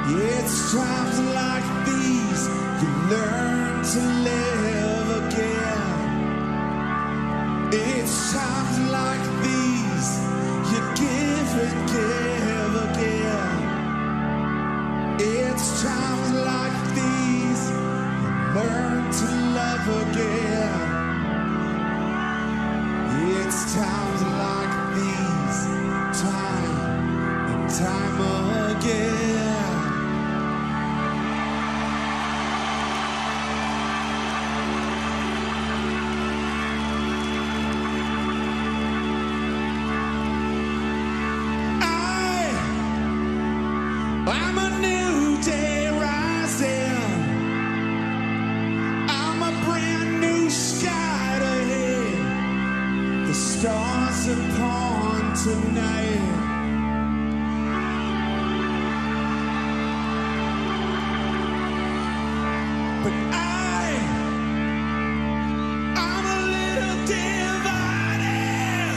It's times like these you learn to live again. It's times like these you give and give again. It's times like these you learn to love again. It's times like these, time and time again. I'm a new day rising. I'm a brand new sky ahead. The stars upon tonight. But I'm a little divided.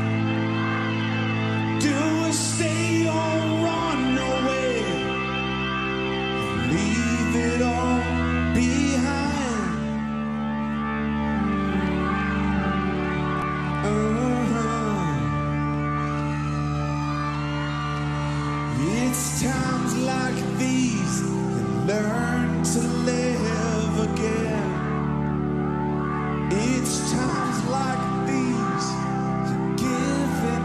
Do I stay or run away? Leave it all behind. It's times like these you learn to live again. It's times like these you give and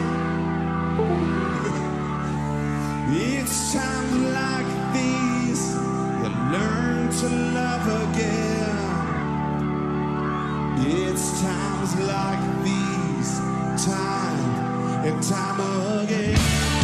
give. It's times like these you learn to love again. It's times like these, time and time again.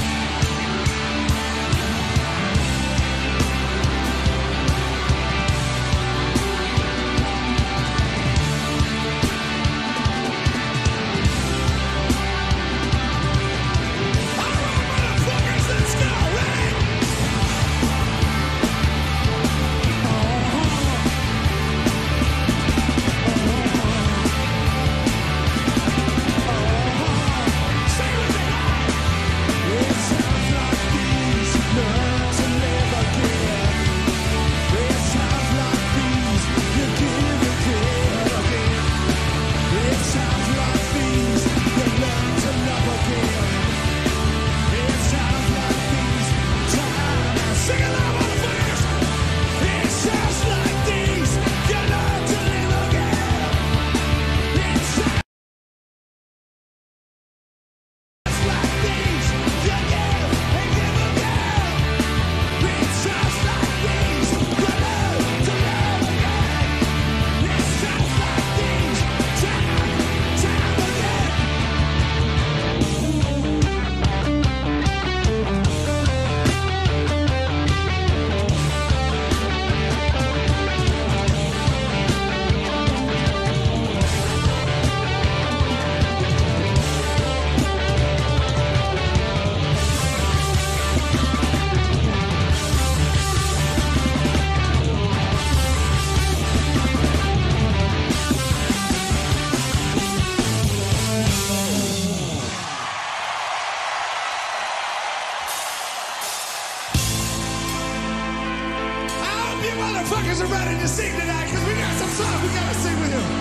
Motherfuckers are ready to sing tonight because we got some songs we gotta sing with you.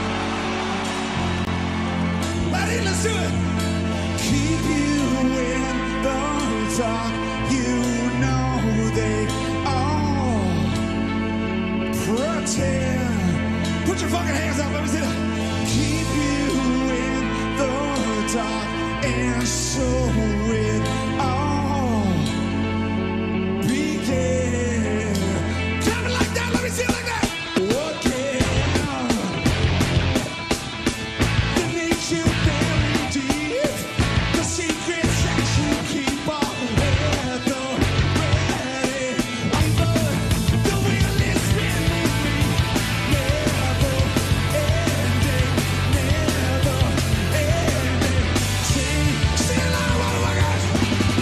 Ready? Let's do it. Keep you in the dark. You know they all pretend. Put your fucking hands up. Let me see that. Keep you in the dark, and so it all began. Clap it like that. Let me see it like that. What can the nature very deep? The secrets that you keep all at the ready. But the wheel is spinning me, never ending, never ending. Sing it loud, motherfuckers.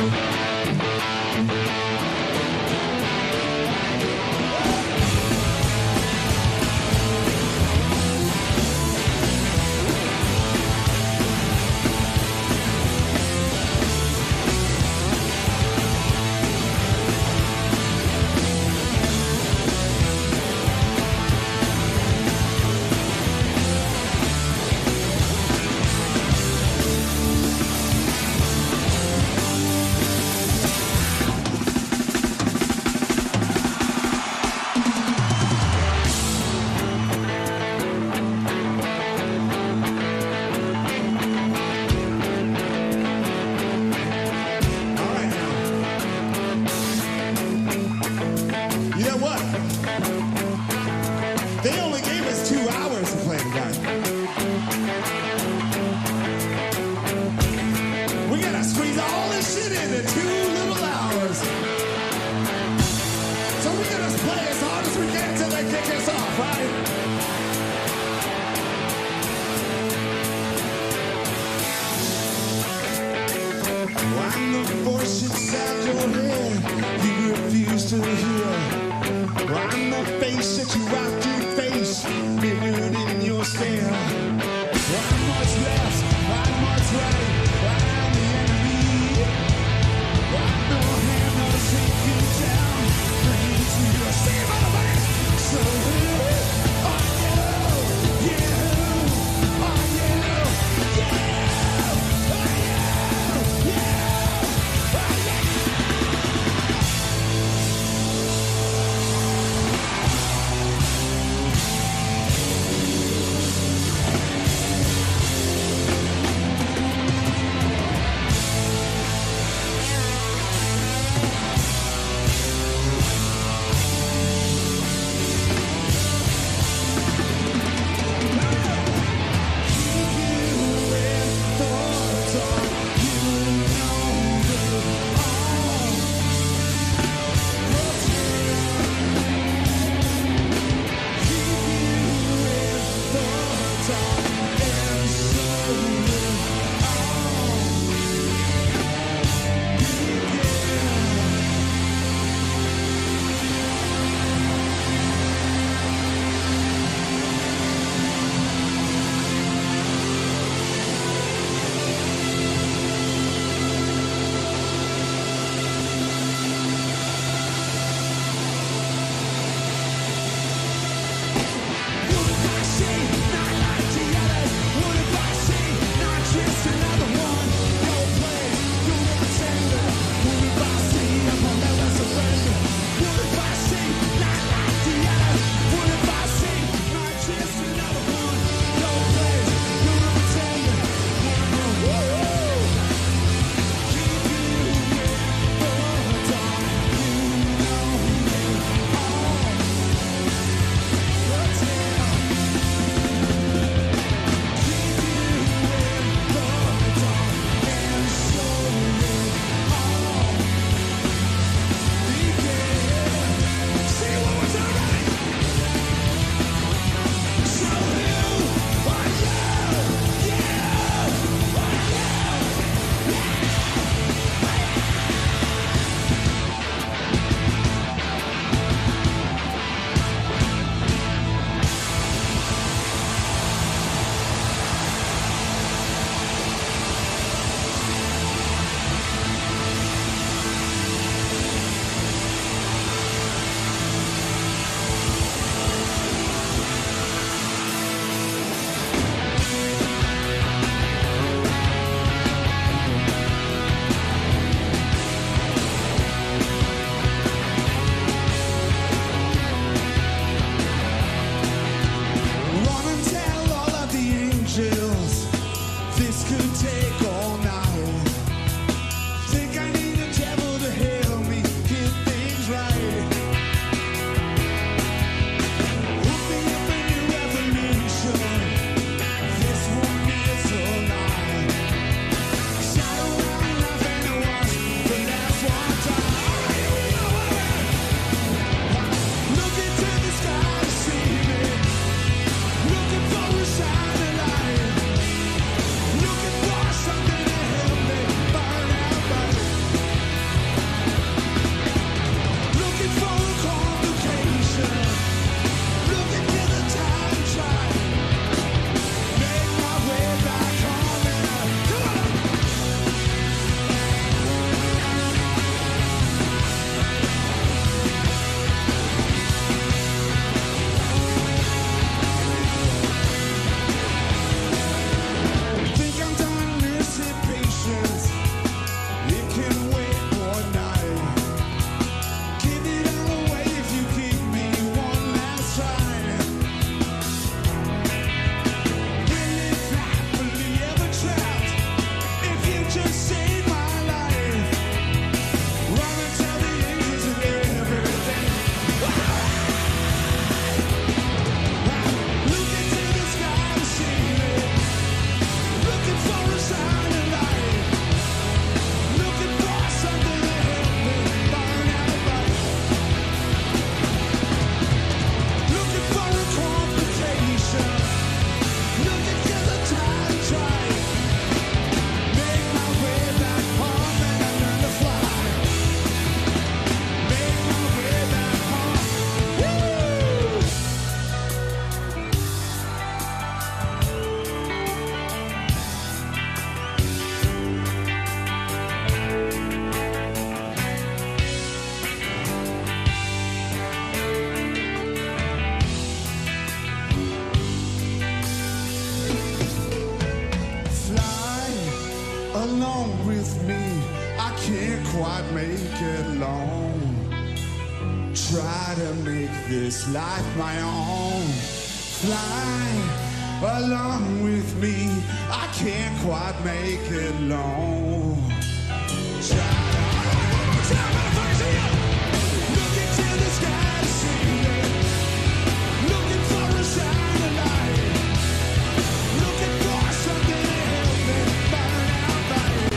So along with me. I can't quite make it long. Try to make this life my own. Fly along with me. I can't quite make it long. Try look into the sky to see it. Looking for a shining light. Looking for something to help me burn out right.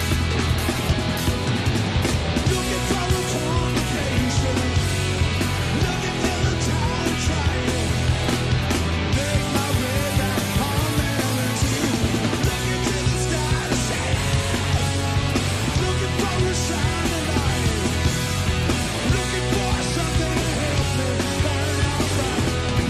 Looking for a complication. Looking till the time to try it. Make my way back home and to look into the sky to see it. Looking for a shining light. Looking for something to help me burn out right.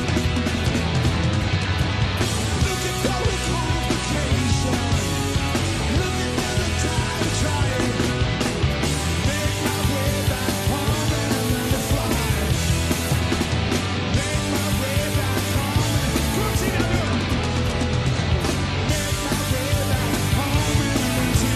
Looking for a complication. Looking till the time to try it. Make my way back home and learn to fly. Make my way back home and make my way back home and learn to.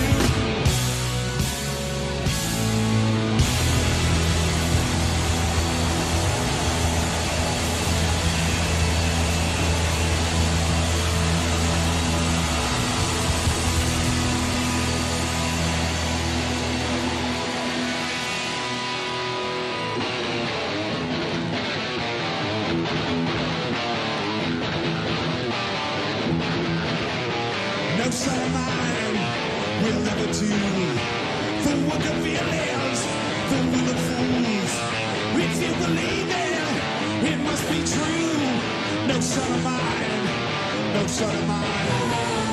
No son of mine will ever do the work of feelings, the will of fools. If you believe it must be true. No son of mine, no son of mine.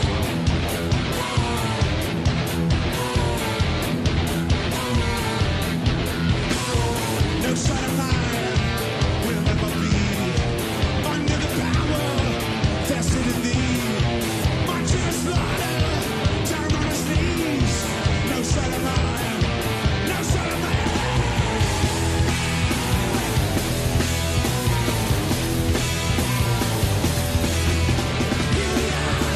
No son of mine will ever be under the power vested in thee. Marching a slaughter, down on his knees. No son of mine, no son of mine. Here we are.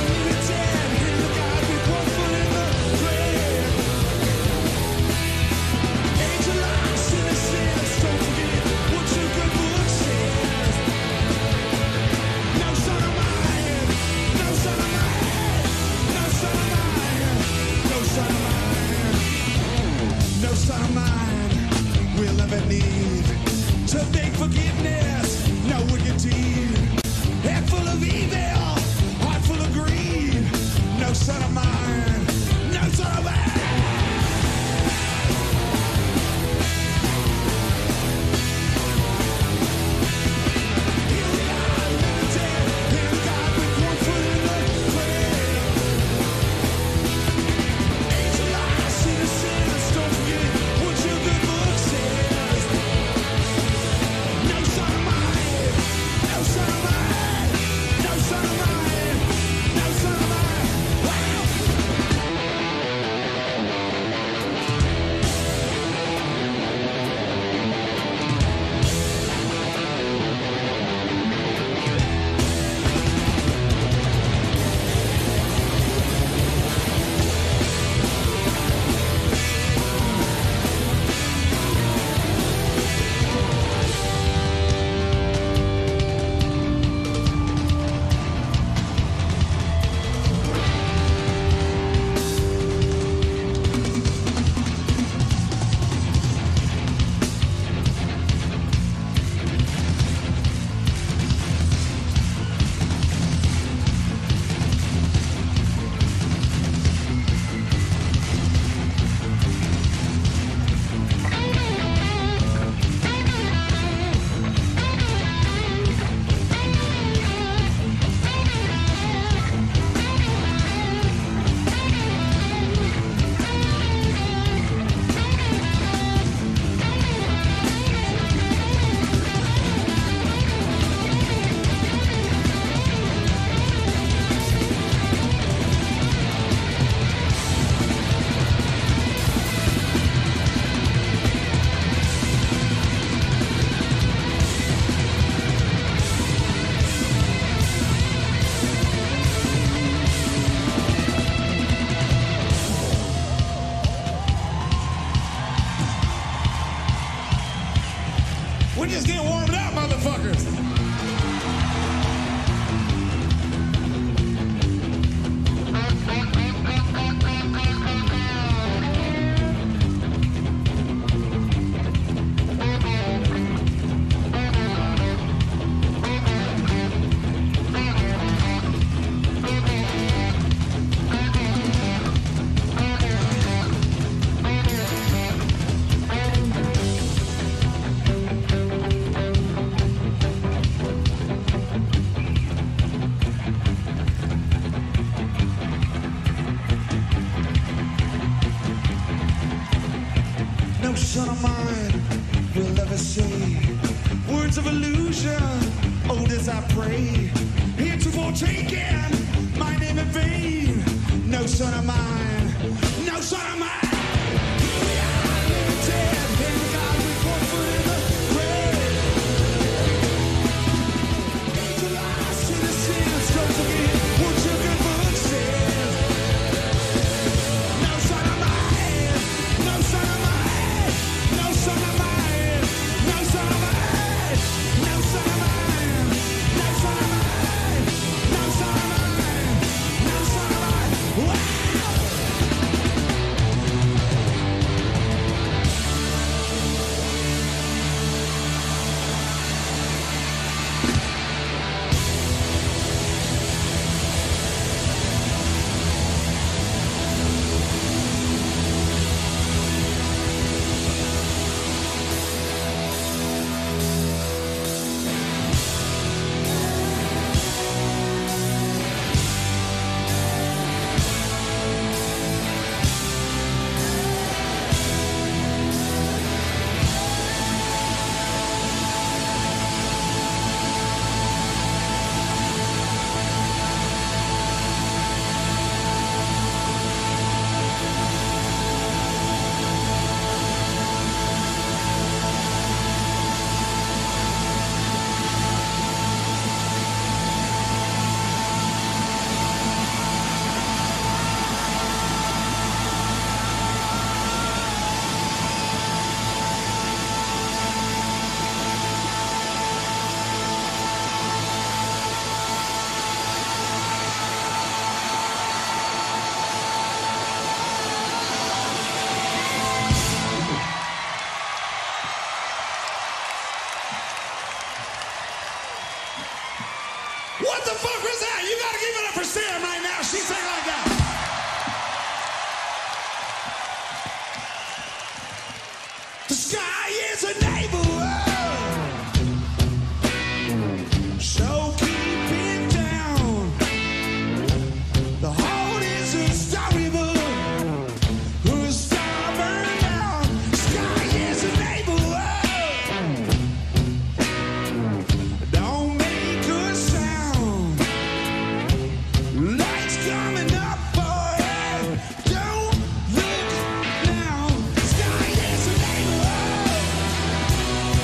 We're just getting warmed up, motherfuckers. No son of mine will ever say words of illusion, old as I pray. Heretofore taken my name in vain. No son of mine, no son of mine. We are limited, and God we put foot in the grave. The lost in the sins, don't forget what your good book says. No son of mine, no son of mine. No son of mine, no son of mine, no son of mine, no son of mine, no son of mine, no son of mine. Wow! What the fuck was that? You gotta give it up for Sam right now. She sang like that. The sky is a neighborhood, so keep it down. The heart is a storybook, who's stubborn now. Sky is a neighborhood, don't make a sound. Lights coming up for it, don't look now. Sky is a neighborhood.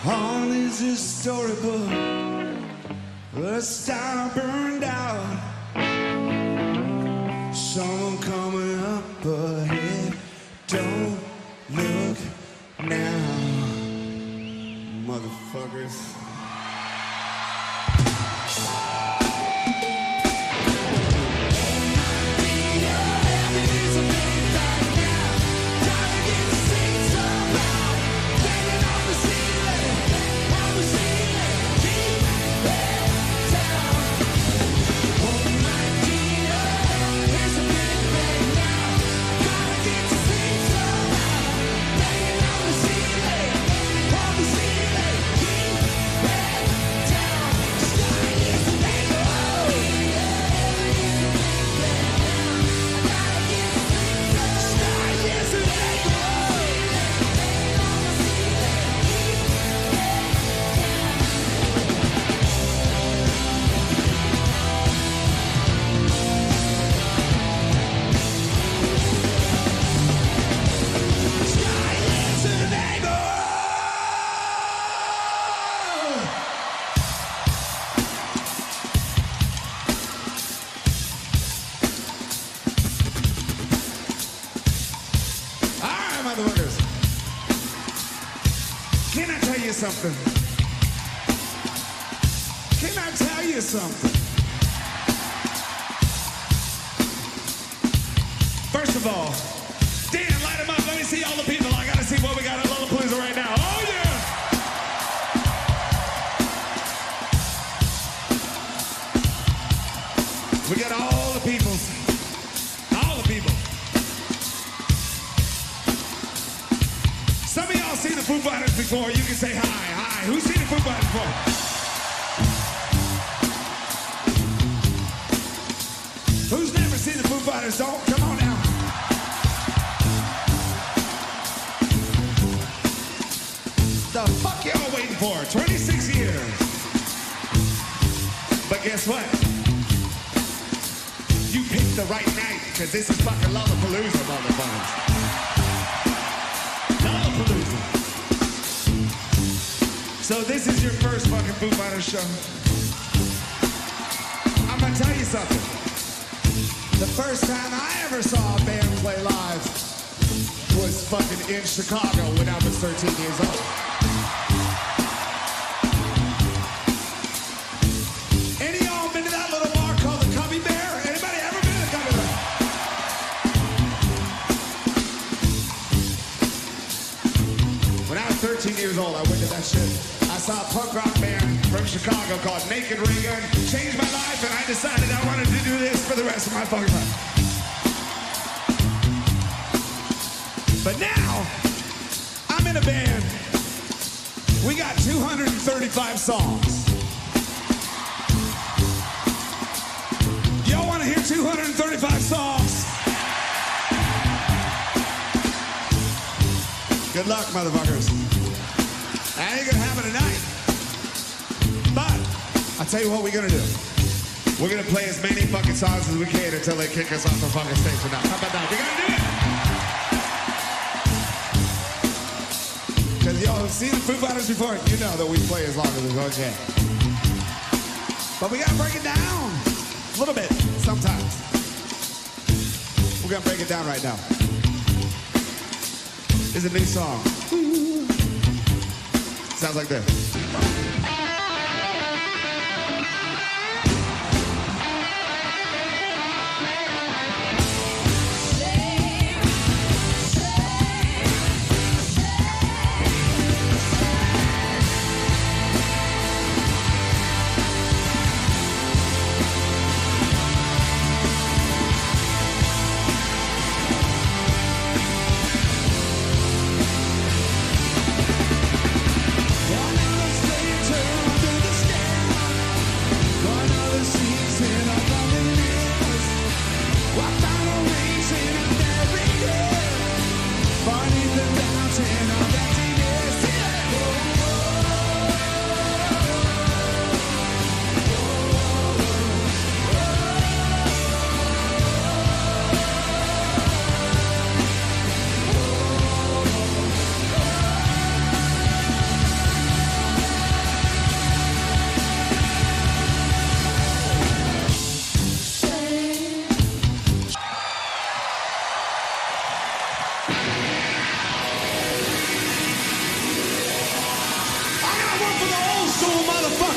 All is a storybook. A star burned out. Someone coming up ahead. Don't look now, motherfuckers. Something. Can I tell you something? First of all, Dan, light them up. Let me see all the people. I gotta see what we got at Lollapalooza right now. Oh yeah! We got all the people. All the people. Some of y'all seen the Foo Fighters before. You can say hi. Hi. Who's seen the Foo Fighters before? Who's never seen the Foo Fighters? Don't come on now. The fuck y'all waiting for? 26 years. But guess what? You picked the right night, because this is fucking Lollapalooza, motherfuckers. So this is your first fucking Foo Fighters show. I'm gonna tell you something. The first time I ever saw a band play live was fucking in Chicago when I was 13 years old. Any of y'all been to that little bar called the Cubby Bear? Anybody ever been to the Cubby Bear? When I was 13 years old, I went to that shit. I saw a punk rock band from Chicago called Naked Ray Gun. Changed my life, and I decided I wanted to do this for the rest of my fucking life. But now, I'm in a band. We got 235 songs. Y'all want to hear 235 songs? Good luck, motherfuckers. I ain't gonna happen tonight. But I'll tell you what we're gonna do. We're gonna play as many fucking songs as we can until they kick us off the fucking stage tonight. How about that? We're gonna do it. Because y'all have seen the Foo Fighters before. You know that we play as long as it's okay. But we gotta break it down. A little bit, sometimes. We're gonna break it down right now. It's a new song. Sounds like this. Turn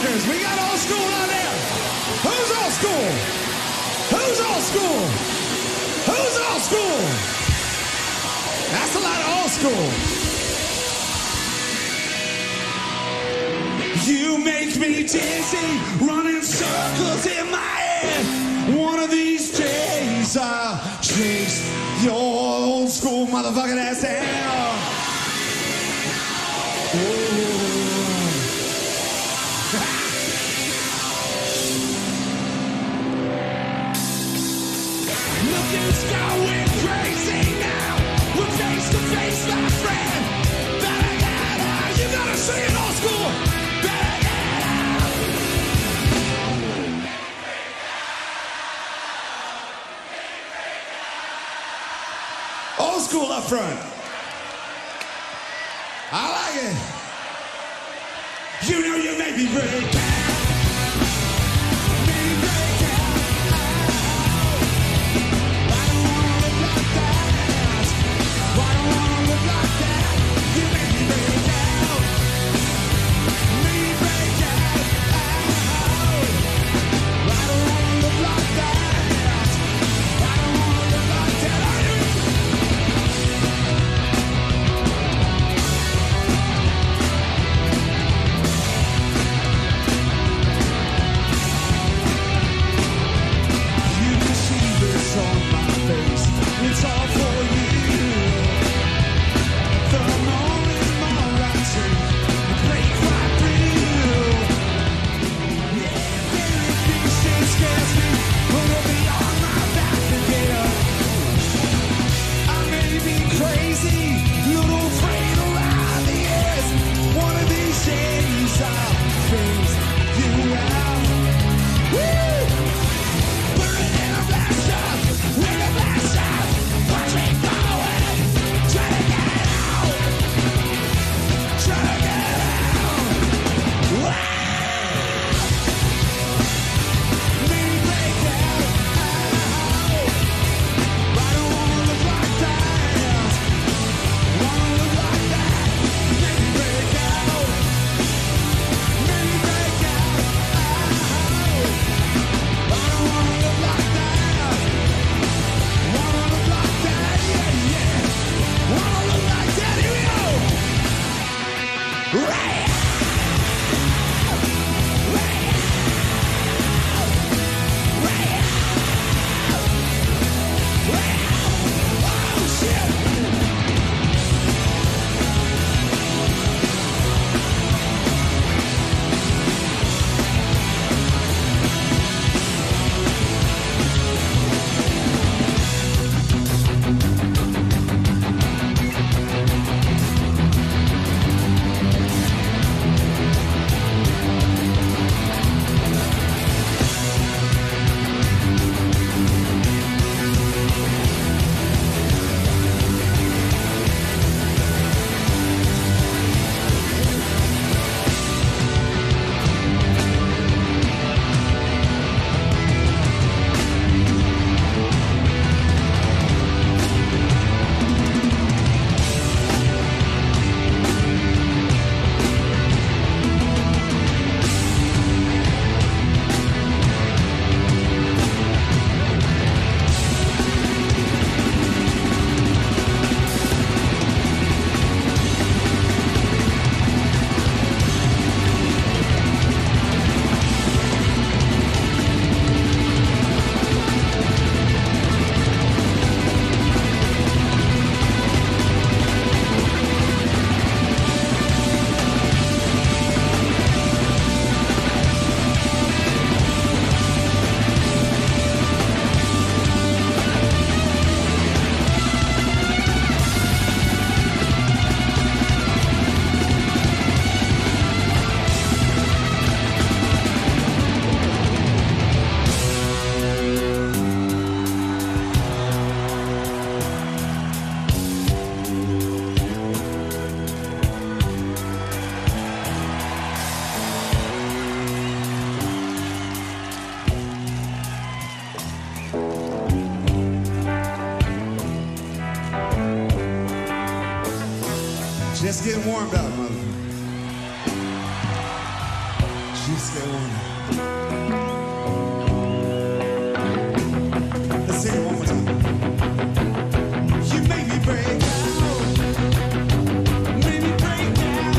Rockers. We got old school out there. Who's old school? Who's old school? Who's old school? That's a lot of old school. You make me dizzy, running circles in my head. One of these days I'll chase your old school motherfucking ass down. Look, it's going crazy now. We're face to face, my friend. Better get out. You gotta see it, old school. Better get out. Old school up front. I like it. You know you make me break out. Make me break out. I don't wanna look like that. I don't wanna look like that. You make me break out. Make me break out. I don't wanna look like that. I don't wanna look like that. On my face, it's all for you. The moment my rising, I break right through. Yeah, very peace, it scares me, but it'll be on my back again. I may be crazy, little afraid around the edge. One of these days I'll face you out. Woo! Just getting warmed up, motherfucker. Just get one. Let's sing it one more time. You make me break out. Make me break out.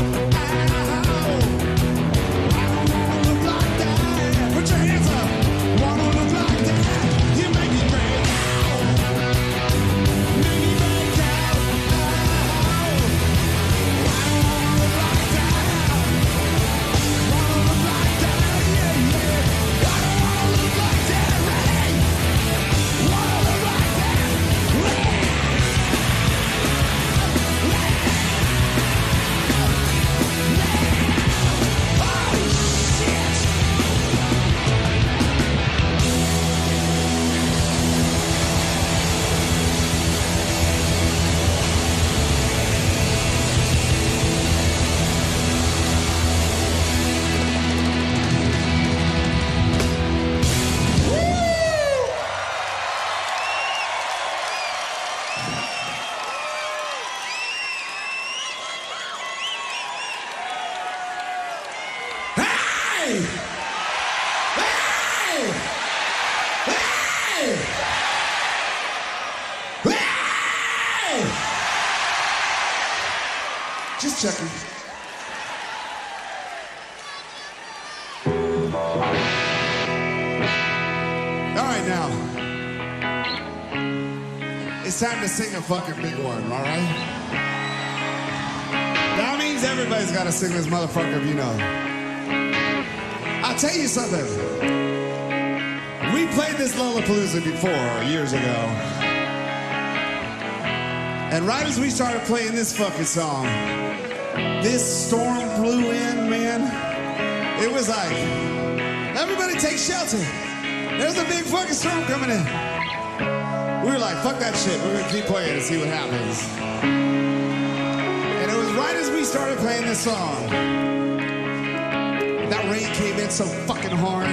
I don't wanna look like that. Put your hands up. Wanna look like that. You make me break out. Make me break out. I don't wanna look like that. Wanna look like that. Yeah, yeah. I don't wanna look like that. Hey. Wanna look like that. Oh, shit. Hey! Hey! Hey! Hey! Just checking. All right, now. It's time to sing a fucking big one, all right? That means everybody's got to sing this motherfucker if you know. I'll tell you something. We played this Lollapalooza before, years ago. And right as we started playing this fucking song, this storm blew in, man. It was like, everybody take shelter. There's a big fucking storm coming in. We were like, fuck that shit. We're gonna keep playing and see what happens. And it was right as we started playing this song. That rain came in so fucking hard.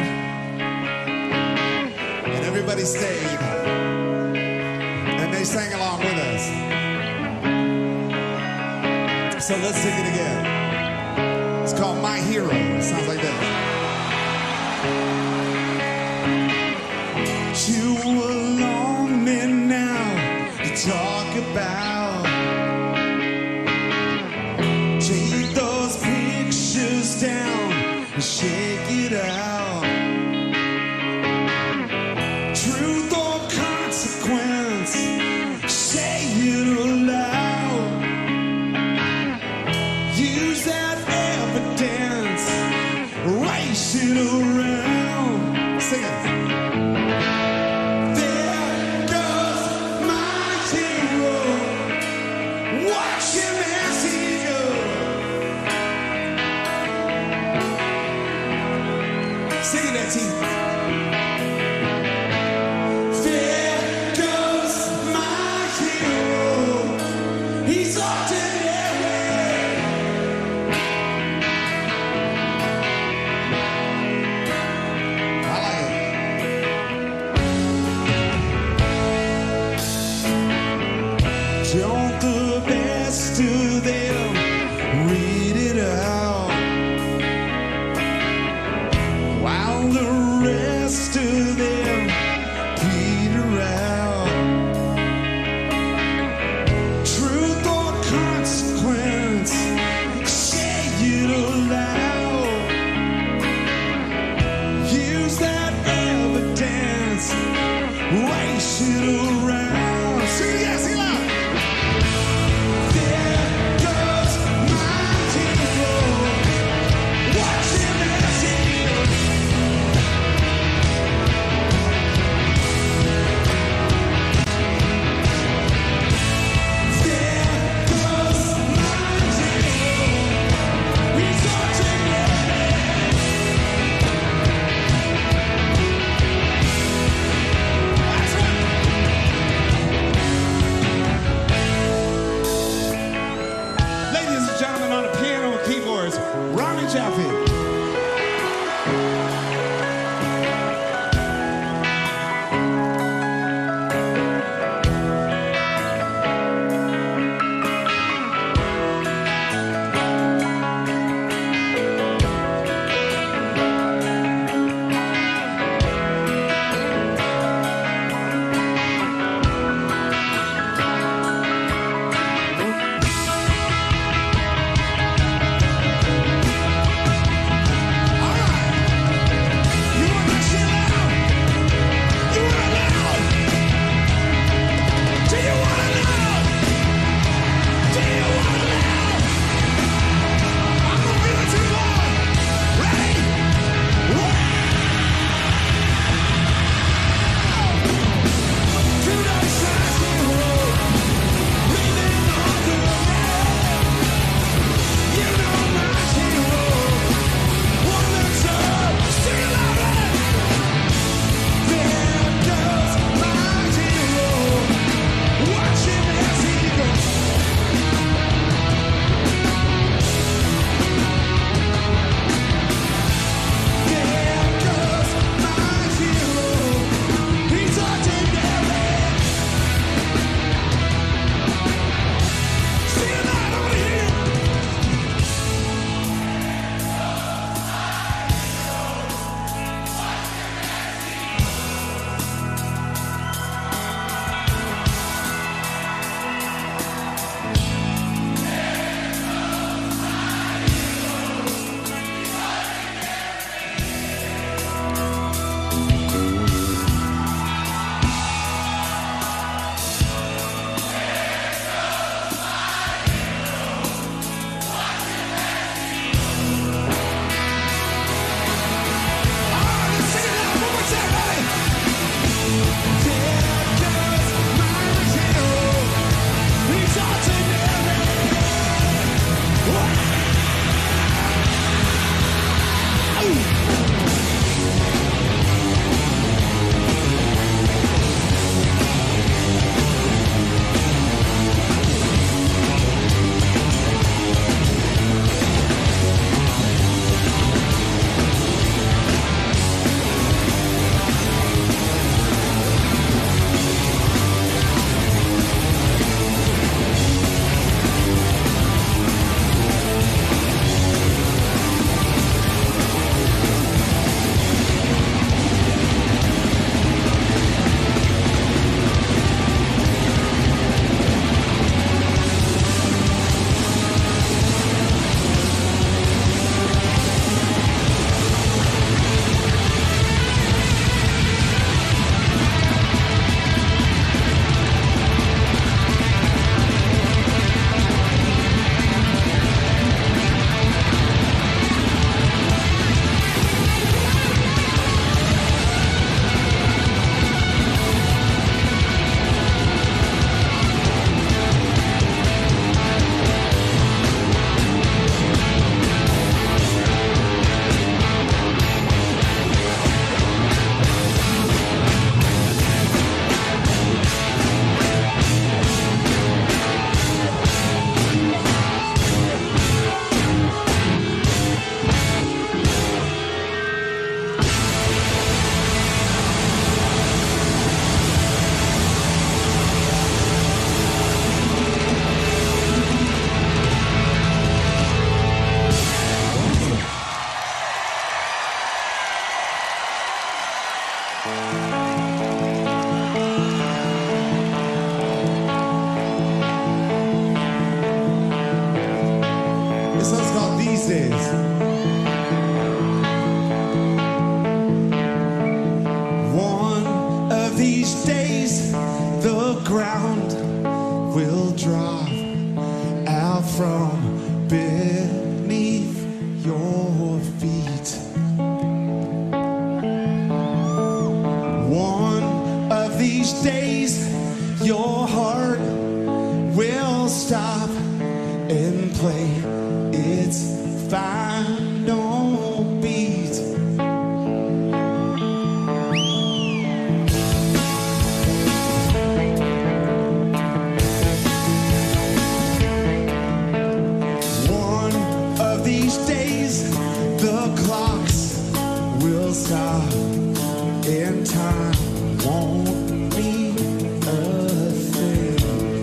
And everybody stayed. And they sang along with us. So let's sing it again. It's called My Hero. It sounds like this. You alone and now to talk about. Take those pictures down and shake it out. Truth or consequence, say it aloud. Use that evidence, race it around. Sing it. There goes my hero. Watch him as he goes. Sing it, that team. There goes my hero. He's ordinary. I like it. Don't the best of them read it out, while the rest of them peter out. Truth or consequence, say it aloud. Use that evidence, race it around. Sing it again, sing it loud. There goes my hero. Watch him as he goes. There goes my hero. He's ordinary. That's right. Ladies and gentlemen, on the piano and keyboards, Rami Jaffee. your feet. One of these days, your heart will stop and play its final beat. One of these days, the clocks will stop and time won't mean a thing.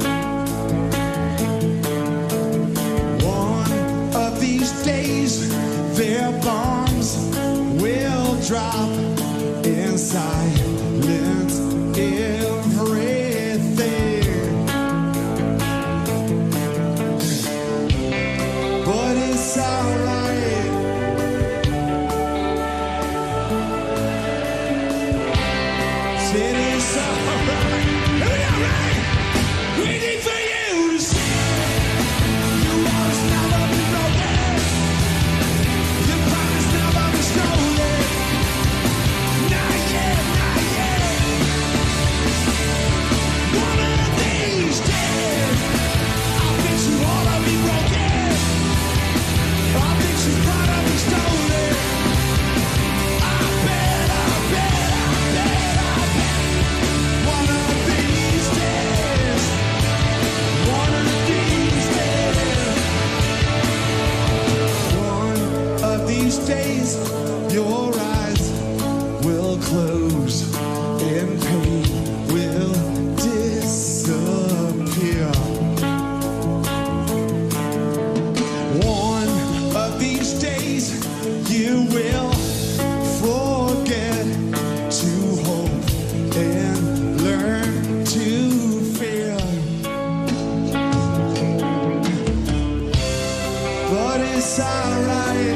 One of these days, their bombs will drop and silence everything. But it's alright. Said it's alright. Here we go, right? We need for you to see your walls never be broken. Your promise never be stolen. Not yet, not yet. One of these days, I bet you all will be broken. I bet you gotta be stolen. I bet, I bet, I bet, I bet. One of these days, one of these days, one of these days, your eyes will close and pain will disappear. One of these days, you will forget to hope and learn to fear. But it's alright.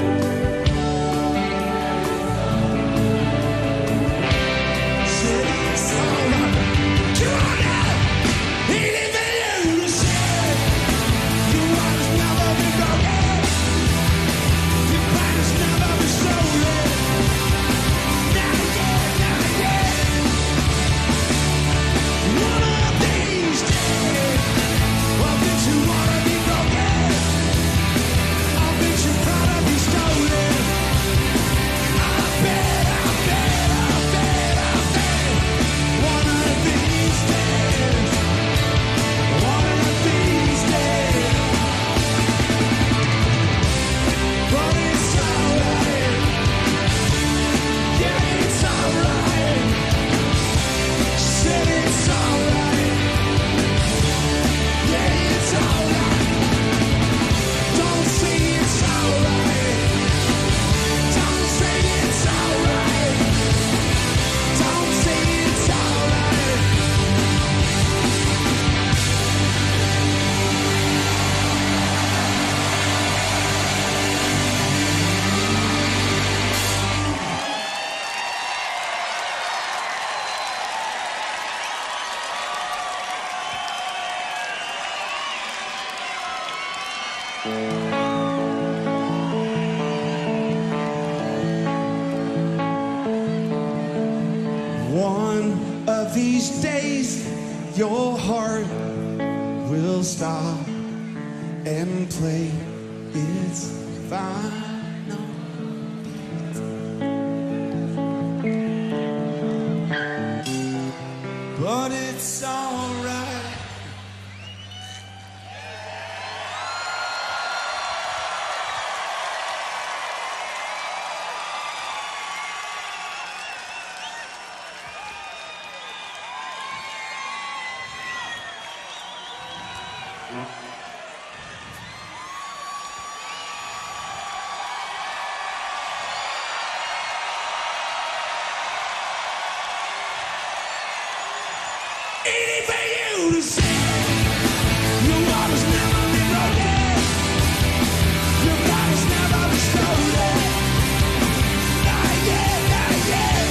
Said it's alright. Come on now. Anything you say. Your waters never be broken. Your promise never be stolen. Not yet, not yet. One of these days, I bet you wanna be broken. I bet you gotta be stolen. I bet, I bet, I bet, I bet. One of these days, one of these days. But it's alright. Yeah, it's alright. Said it's alright. Yeah, it's alright. Don't say it's alright. Don't say it's alright. Don't say it's alright. One of these days, your heart will stop and play its final. But it's alright. Anything you to say. Your waters never be broken. Your promise never be stolen. Not yet, not yet.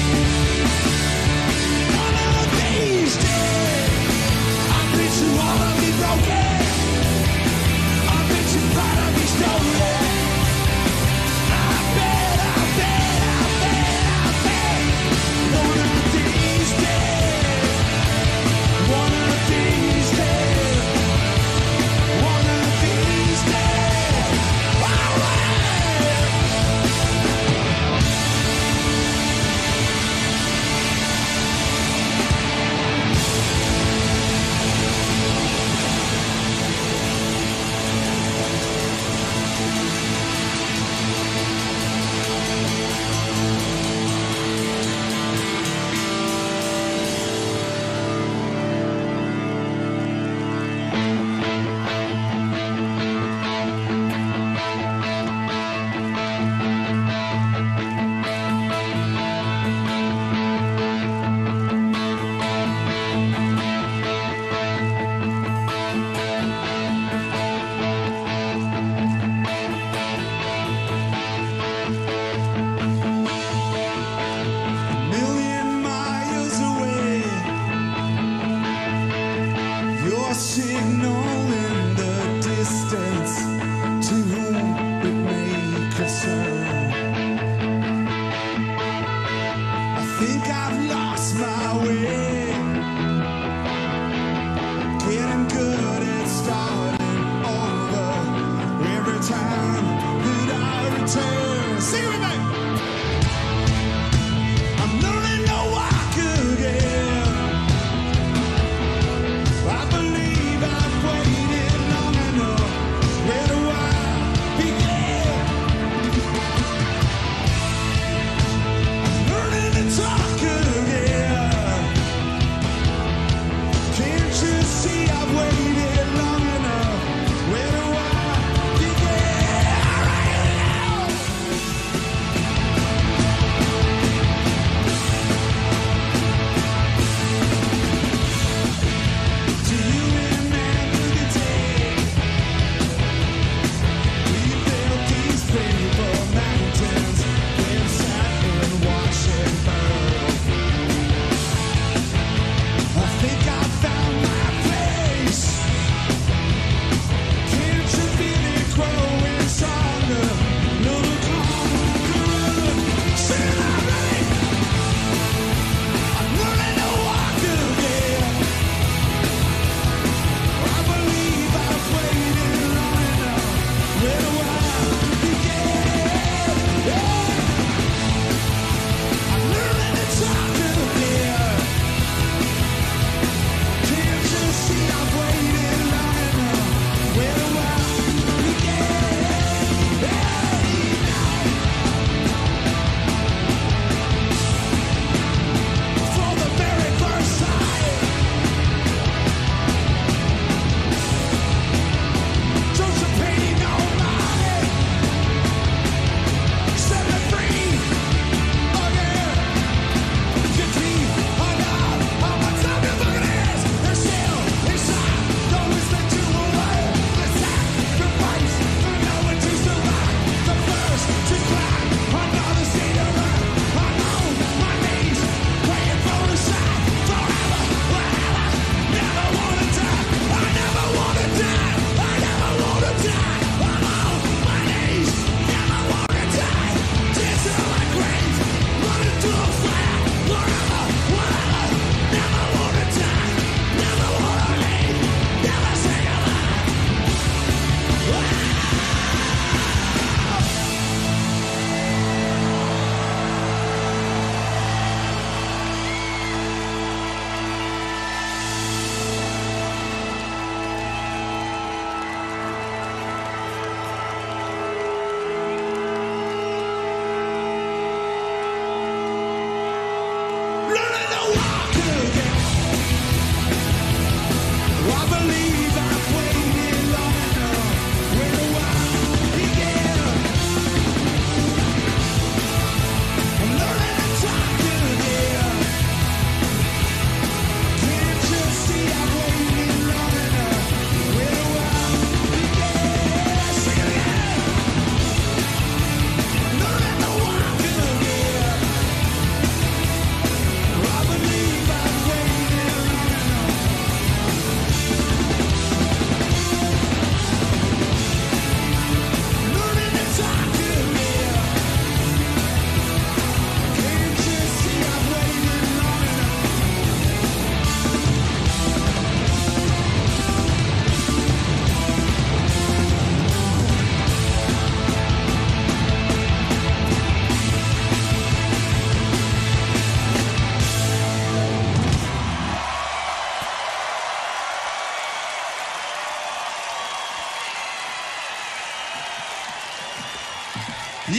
One of these days, I bet you wanna be broken. I bet you gotta be stolen.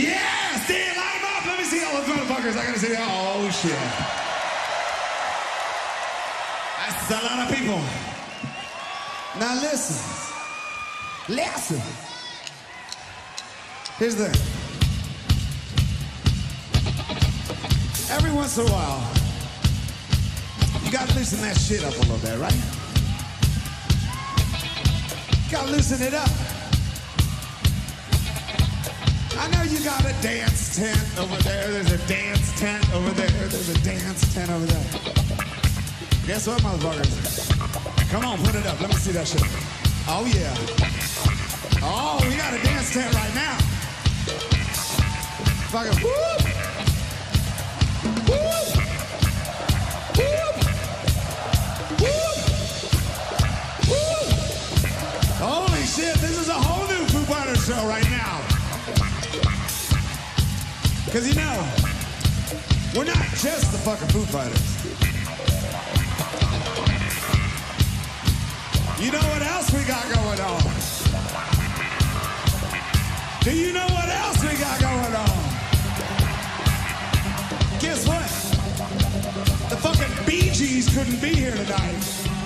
Yeah, Steve, light them up. Let me see all those motherfuckers. I gotta see that. Oh, shit. That's a lot of people. Now listen. Listen. Here's the thing. Every once in a while, you gotta loosen that shit up a little bit, right? You gotta loosen it up. I know you got a dance tent over there. There's a dance tent over there. There's a dance tent over there. Guess what, motherfuckers? Come on, put it up. Let me see that shit. Oh, yeah. Oh, we got a dance tent right now. Fucking whoop. Whoop. Whoop. Whoop. Whoop. Holy shit, this is a whole new Foo Fighters show right now. Because you know, we're not just the fucking Foo Fighters. You know what else we got going on? Do you know what else we got going on? Guess what? The fucking Bee Gees couldn't be here tonight.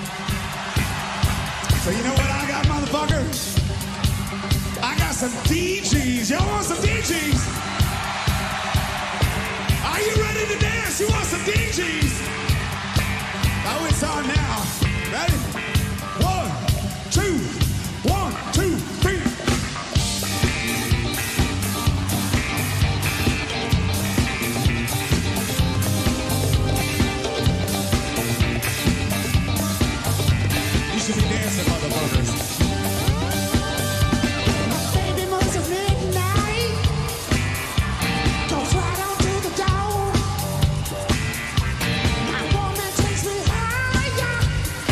So you know what I got, motherfucker? I got some DGs. Y'all want some DGs? Are you ready to dance? You want some DGs? Oh, it's on now. Ready? 1, 2, 1, 2, 3. You should be dancing, motherfuckers. Baby, most of midnight. Goes right on to the dawn. My woman takes me higher.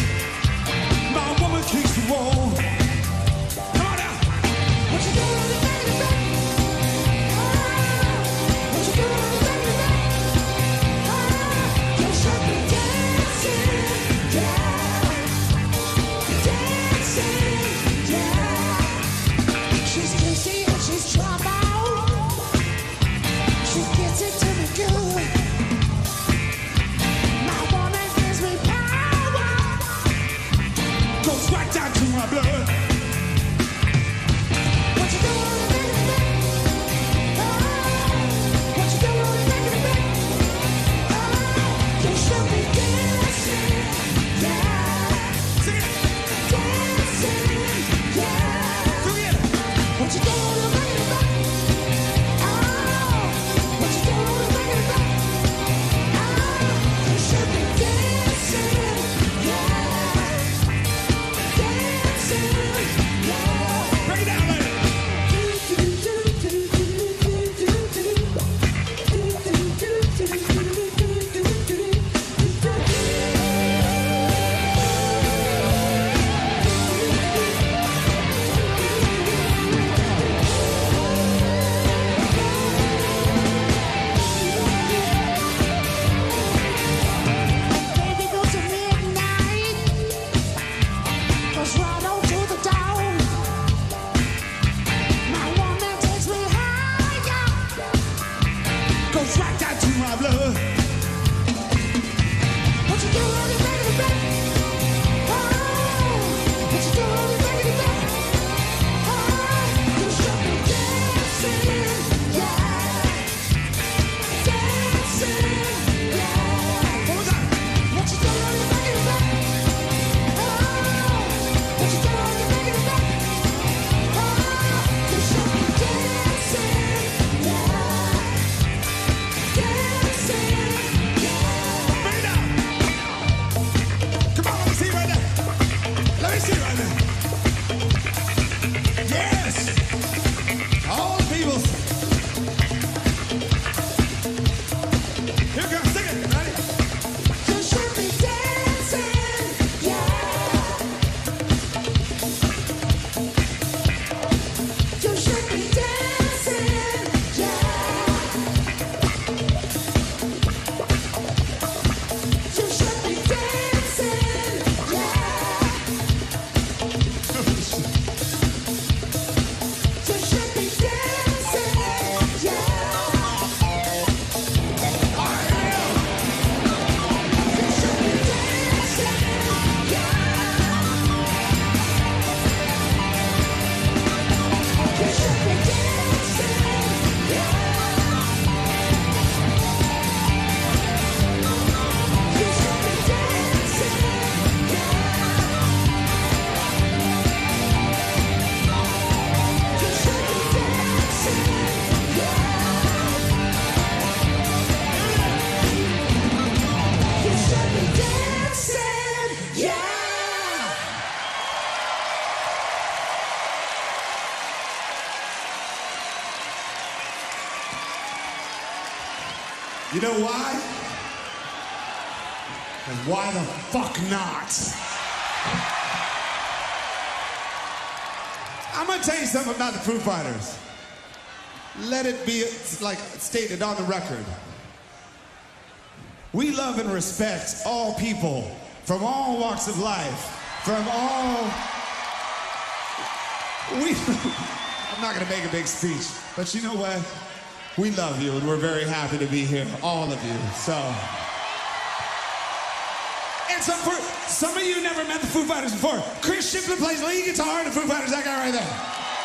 You know why? And why the fuck not? I'm gonna tell you something about the Foo Fighters. Let it be like stated on the record. We love and respect all people from all walks of life, from all... I'm not gonna make a big speech, but you know what? We love you and we're very happy to be here, all of you, so... And so for some of you never met the Foo Fighters before, Chris Shiflett plays lead guitar in the Foo Fighters, that guy right there.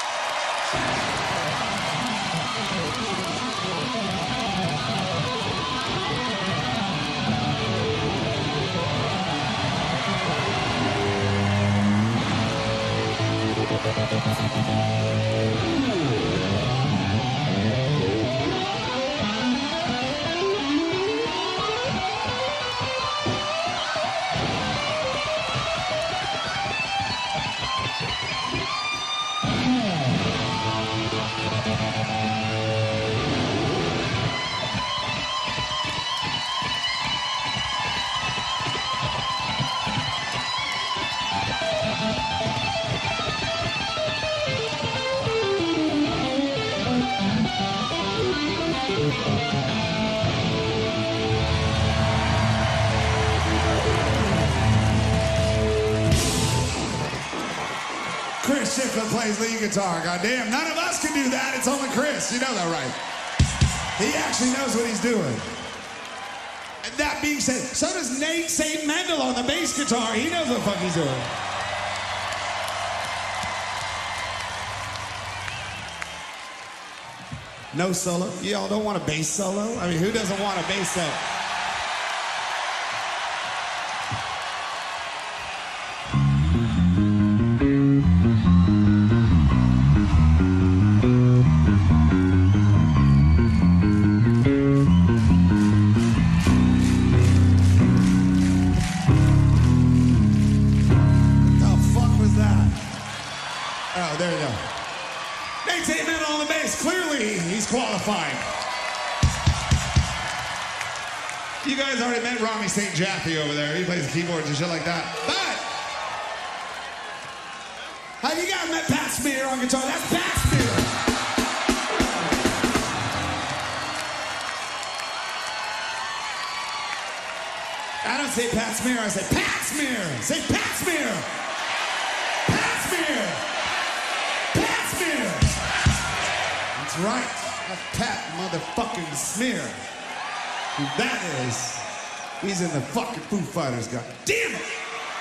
Chris Shiflett plays lead guitar. Goddamn, none of us can do that. It's only Chris. You know that, right? He actually knows what he's doing. And that being said, so does Nate Mendel on the bass guitar. He knows what the fuck he's doing. No solo? Y'all don't want a bass solo? I mean, who doesn't want a bass solo? Oh, there you go. Nate Mendel on the bass. Clearly, he's qualified. You guys already met Rami Jaffee over there. He plays the keyboards and shit like that. But have you guys met Pat Smear on guitar? That's Pat Smear. I don't say Pat Smear. I say Pat Smear. Say Pat Smear. Pat Smear. That's right. That's Pat motherfucking Smear. Who that is, he's in the fucking Foo Fighters, god damn it!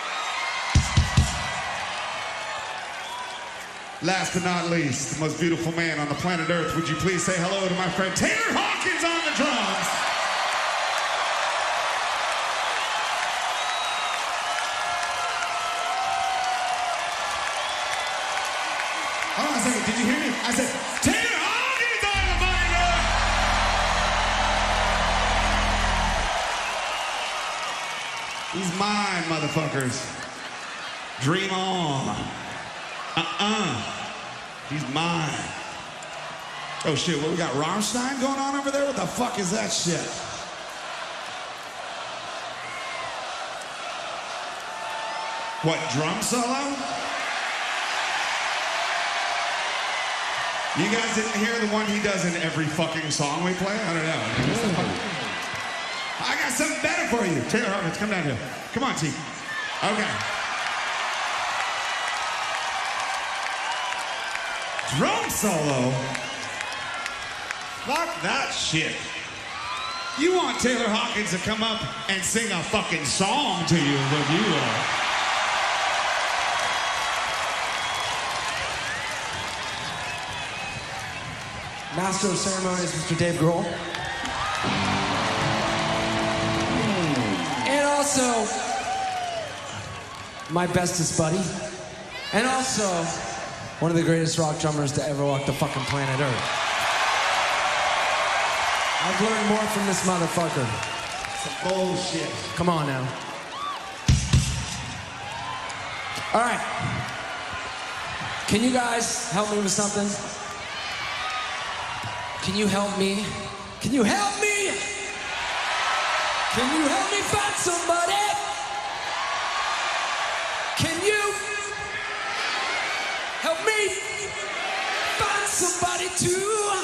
Last but not least, the most beautiful man on the planet Earth, would you please say hello to my friend Taylor Hawkins on the drums? Hold on a second, did you hear me? I said, Taylor Hawkins on the fucking drums! He's mine, motherfuckers. Dream on. He's mine. Oh shit, what we got, Rammstein going on over there? What the fuck is that shit? What, drum solo? You guys didn't hear the one he does in every fucking song we play? I don't know. I got something better for you. Taylor Hawkins, come down here. Come on, T. Okay. Drum solo? Fuck that shit. You want Taylor Hawkins to come up and sing a fucking song to you, but you Master of Ceremonies, Mr. Dave Grohl. And also, my bestest buddy. And also, one of the greatest rock drummers to ever walk the fucking planet Earth. I've learned more from this motherfucker. Some bullshit. Come on now. All right. Can you guys help me with something? Can you help me? Can you help me? Can you help me find somebody? Can you help me find somebody to love?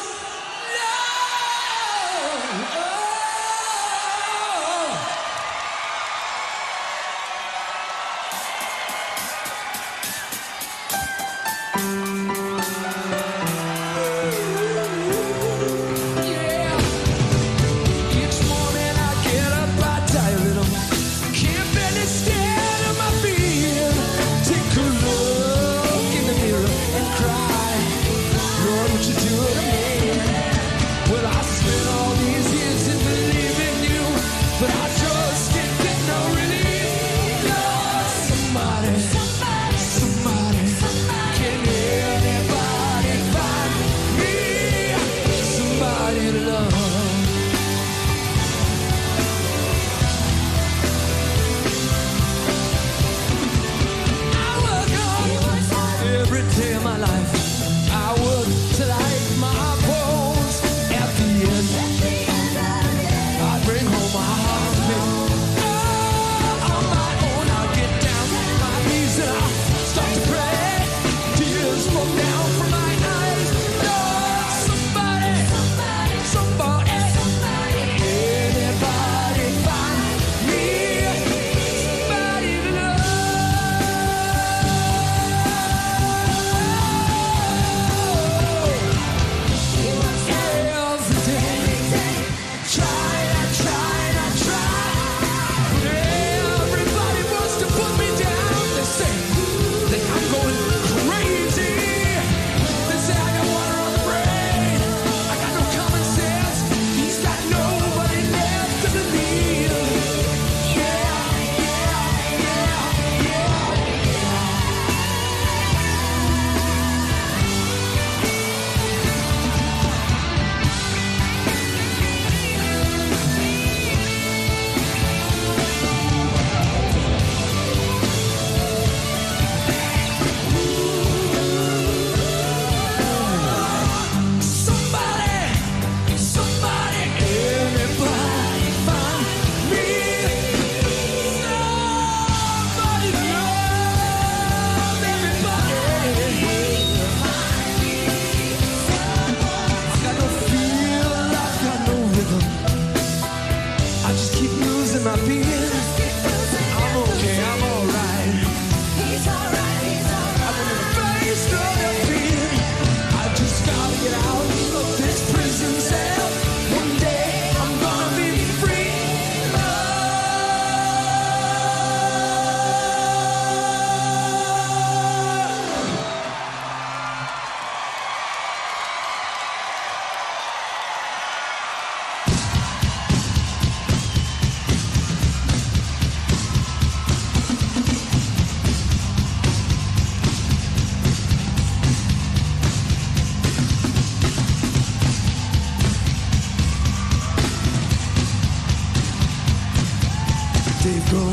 Dave Grohl.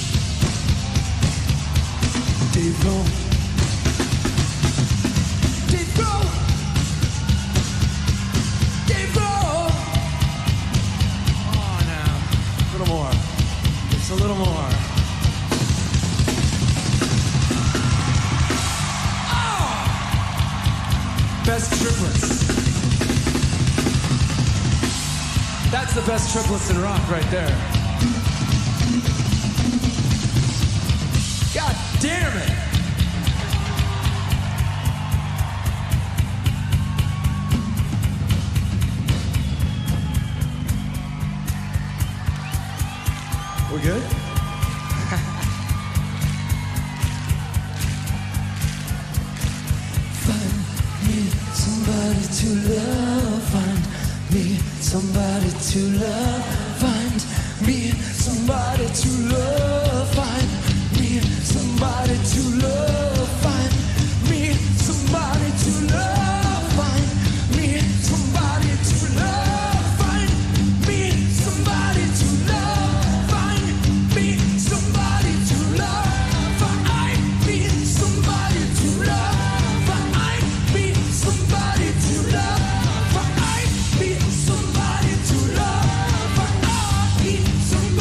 Dave Grohl. Dave Grohl. Dave Grohl. Oh, now. A little more. Just a little more. Oh! Best triplets. That's the best triplets in rock right there. God damn it! We're good? Find me somebody to love. Find me somebody to love. Find me somebody to love. Find me somebody to love. Find me somebody to love. Find me somebody to love. Find me somebody to love. Find me somebody to love. Find me somebody to love. Find me somebody to love. Find me somebody to love. Find me somebody to love.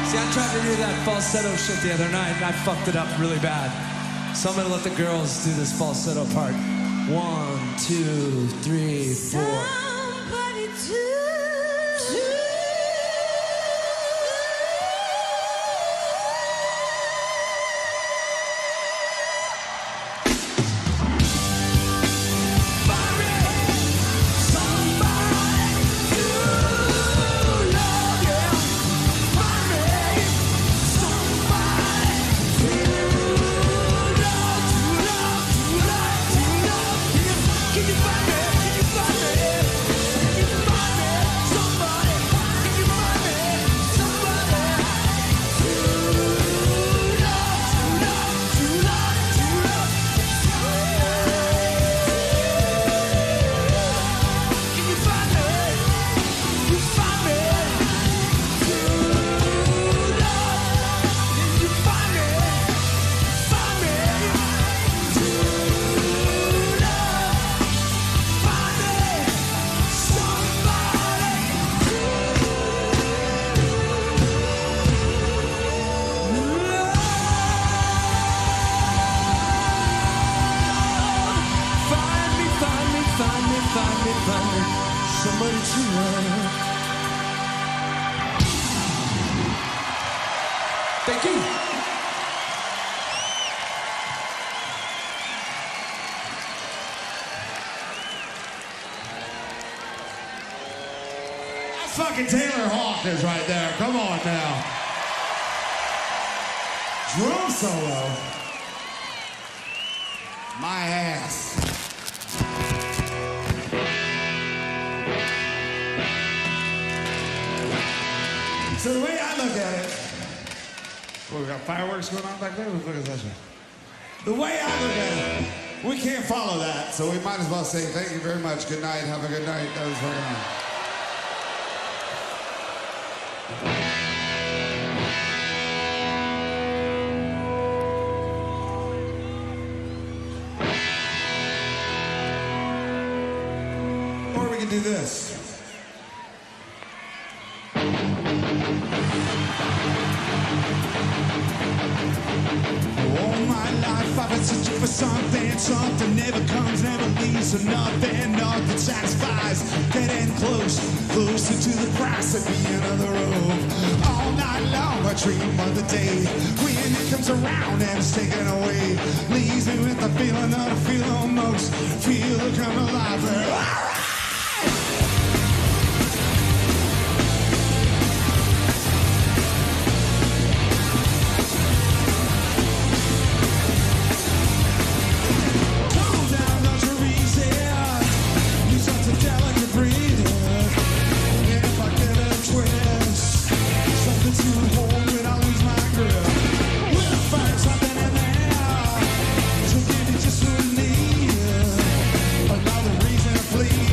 See, I tried to do that falsetto shit the other night, and I fucked it up really bad. So I'm gonna let the girls do this falsetto part. 1, 2, 3, 4. Somebody to somebody to love. Thank you. That's fucking Taylor Hawkins right there. Come on now. Drum solo. My ass. So the way I look at it, we got fireworks going on back there? What is that shit? The way I look at it, we can't follow that, so we might as well say thank you very much, good night, have a good night. That was fucking nice. Or we can do this. All my life I've been searching for something, something never comes, never leaves, so nothing satisfies, getting closer to the grass at the end of the road. All night long I dream of the day when it comes around and it's taken away, leaves me with the feeling that I feel almost, feel it come alive. Please.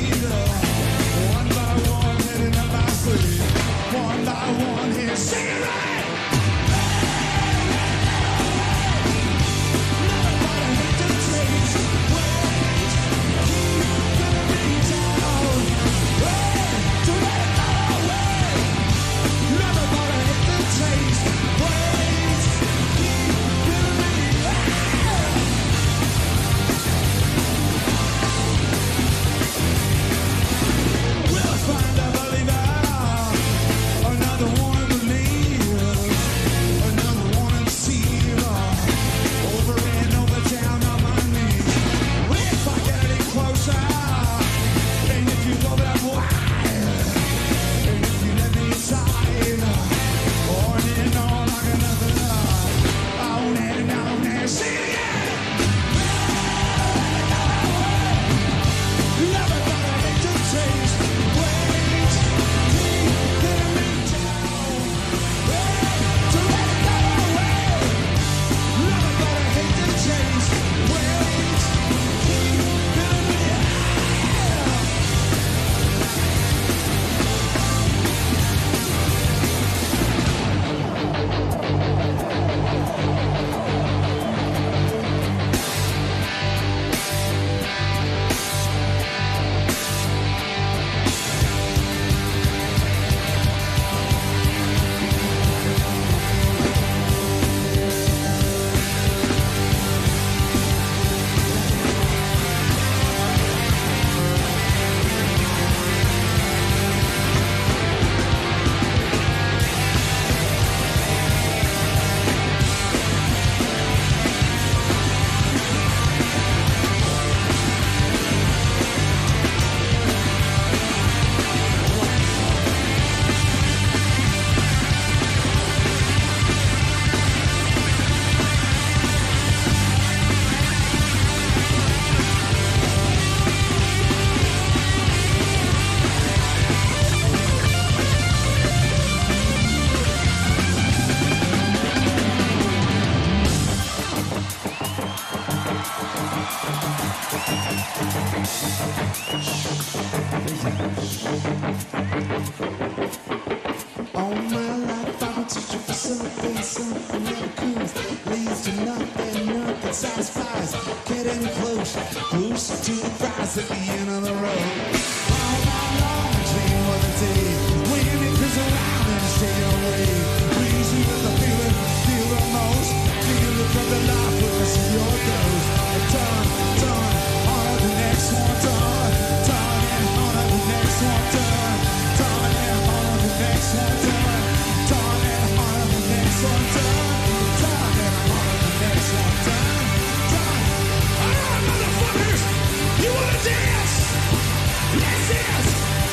lights at the end of the road. All night long, I dream of the day when you make this around and stay away. Please you with the feeling, feel the most. Feel it from the life when I see your ghost. Done, done, on to the next one, done. Done and on to the next one, done. Done and on to the next one, done. Done and on to the next one, done. Done and on to the next one, done. Done. All right, motherfuckers, you wanna dance? Let's dance.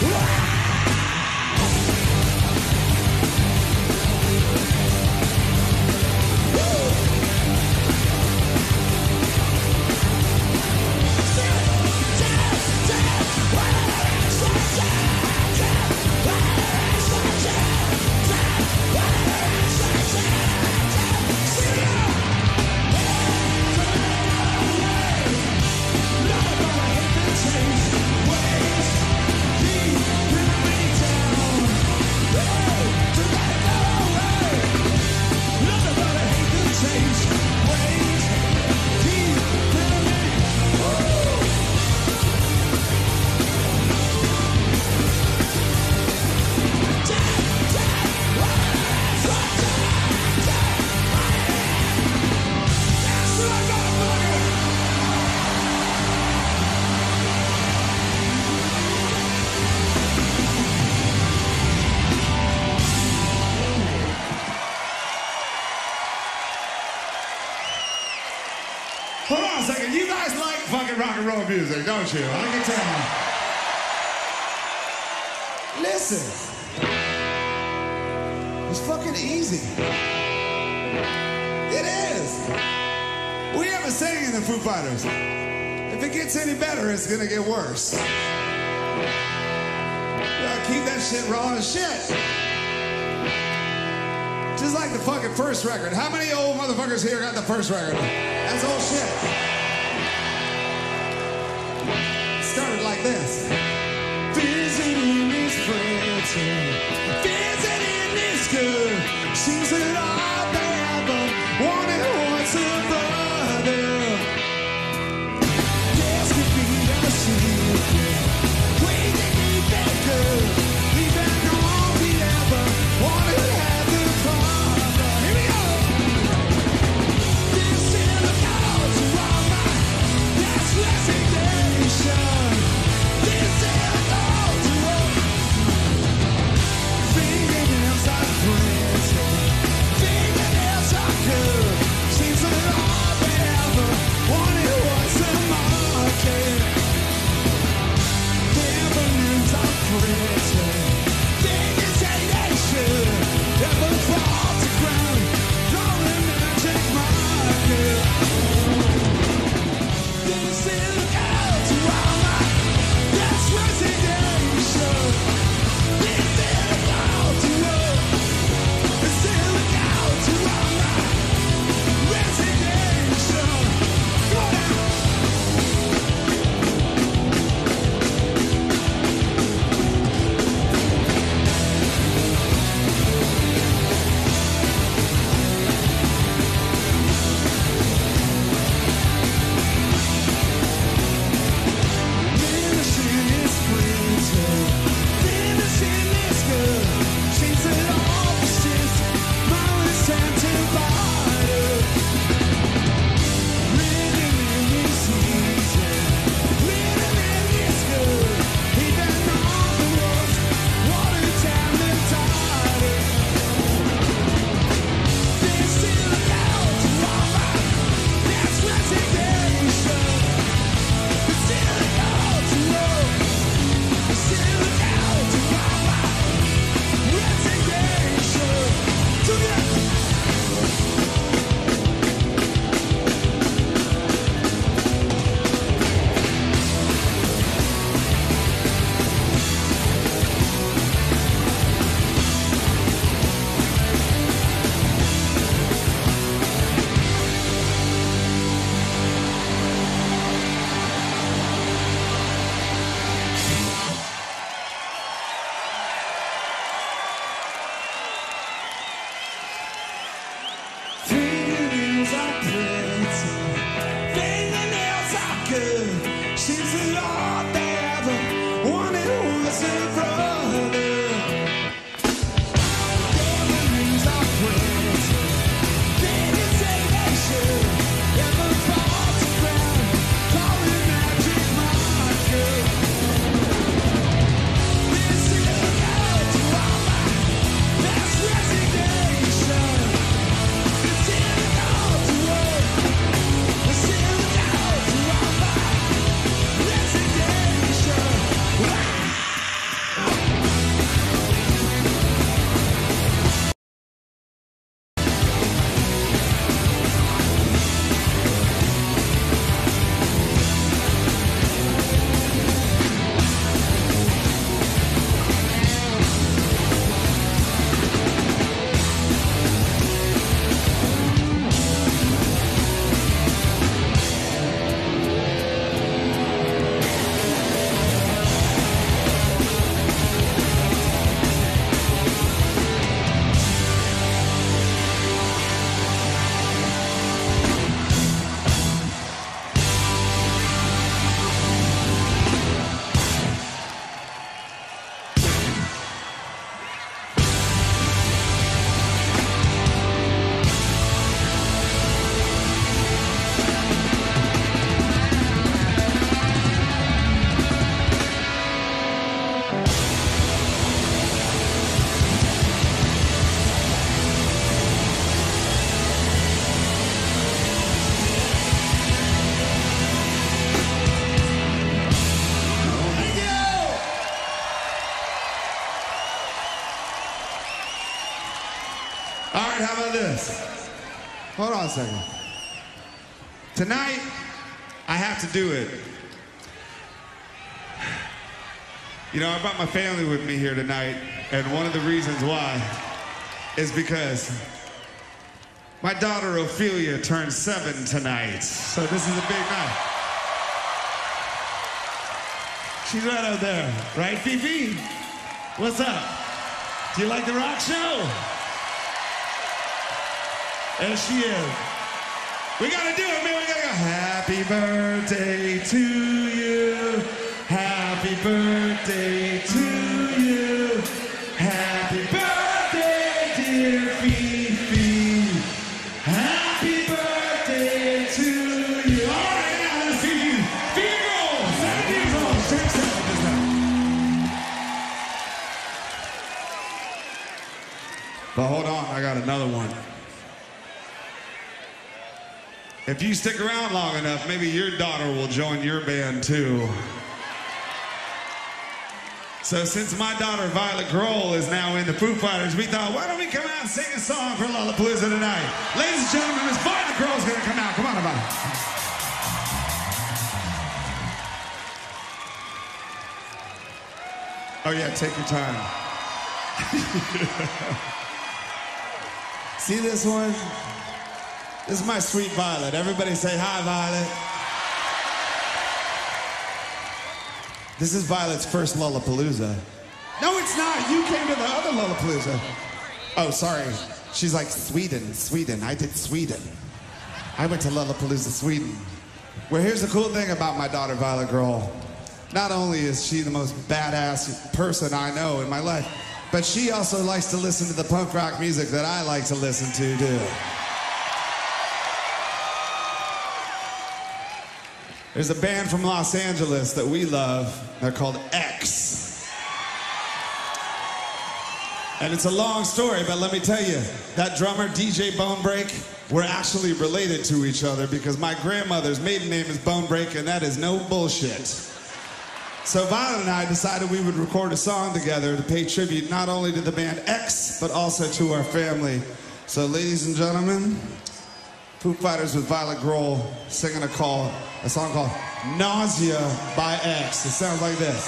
Hold on a second. You guys like fucking rock and roll music, don't you? I can tell. Listen. It's fucking easy. It is. We have a saying in the Foo Fighters. If it gets any better, it's gonna get worse. You gotta keep that shit raw as shit. Just like the fucking first record. How many old motherfuckers here got the first record? That's old shit. It started like this. Visiting is pretty. Visiting is good. Seems that all they ever wanted was a brother. This could be a secret. We can keep it good. Even all we ever wanted to have the problem. Here we go. This in the clouds, wrong how about this? Hold on a second. Tonight, I have to do it. You know, I brought my family with me here tonight, and one of the reasons why is because my daughter Ophelia turns 7 tonight. So this is a big night. She's right out there, right, Fifi? What's up? Do you like the rock show? There she is. We gotta do it, man. We gotta go. Happy birthday to you. Happy birthday to you. Happy birthday, dear Fifi. Happy birthday to you. All right, now let's see you. Dave Grohl, 7 years old. Turn 7 this time. But hold on, I got another one. If you stick around long enough, maybe your daughter will join your band too. So since my daughter Violet Grohl is now in the Foo Fighters, we thought, why don't we come out and sing a song for Lollapalooza tonight? Ladies and gentlemen, Miss Violet Grohl's gonna come out. Come on, everybody. Oh yeah, take your time. See this one? This is my sweet Violet. Everybody say hi, Violet. This is Violet's first Lollapalooza. No, it's not. You came to the other Lollapalooza. Oh, sorry. She's like, Sweden. I did Sweden. I went to Lollapalooza, Sweden. Well, here's the cool thing about my daughter, Violet Grohl. Not only is she the most badass person I know in my life, but she also likes to listen to the punk rock music that I like to listen to, too. There's a band from Los Angeles that we love. They're called X. And it's a long story, but let me tell you, that drummer, DJ Bonebreak, we're actually related to each other because my grandmother's maiden name is Bonebreak, and that is no bullshit. So Violet and I decided we would record a song together to pay tribute not only to the band X, but also to our family. So ladies and gentlemen, Foo Fighters with Violet Grohl singing a song called Nausea by X. It sounds like this.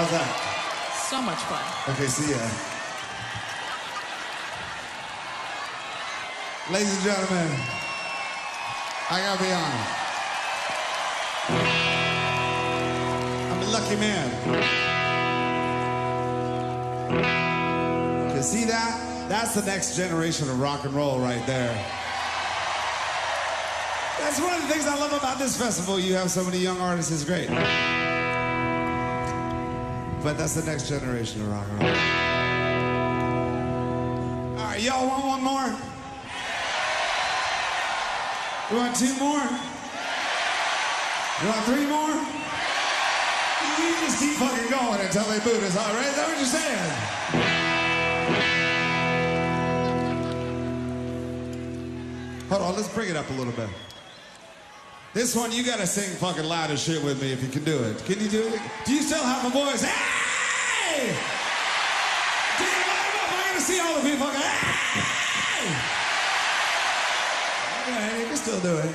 How's that? So much fun. Okay, see ya. Ladies and gentlemen, I gotta be honest. I'm a lucky man. You see that? That's the next generation of rock and roll right there. That's one of the things I love about this festival. You have so many young artists, it's great. But that's the next generation of rock and roll. All right, y'all want one more? You want two more? You want three more? You just keep fucking going until they boot us, all right? Is that what you're saying? Hold on, let's bring it up a little bit. This one, you gotta sing fucking loud as shit with me if you can do it. Can you do it? Do you still have a voice? Hey! Do you mind if I'm gonna see all the people fucking, hey! Okay, you can still do it.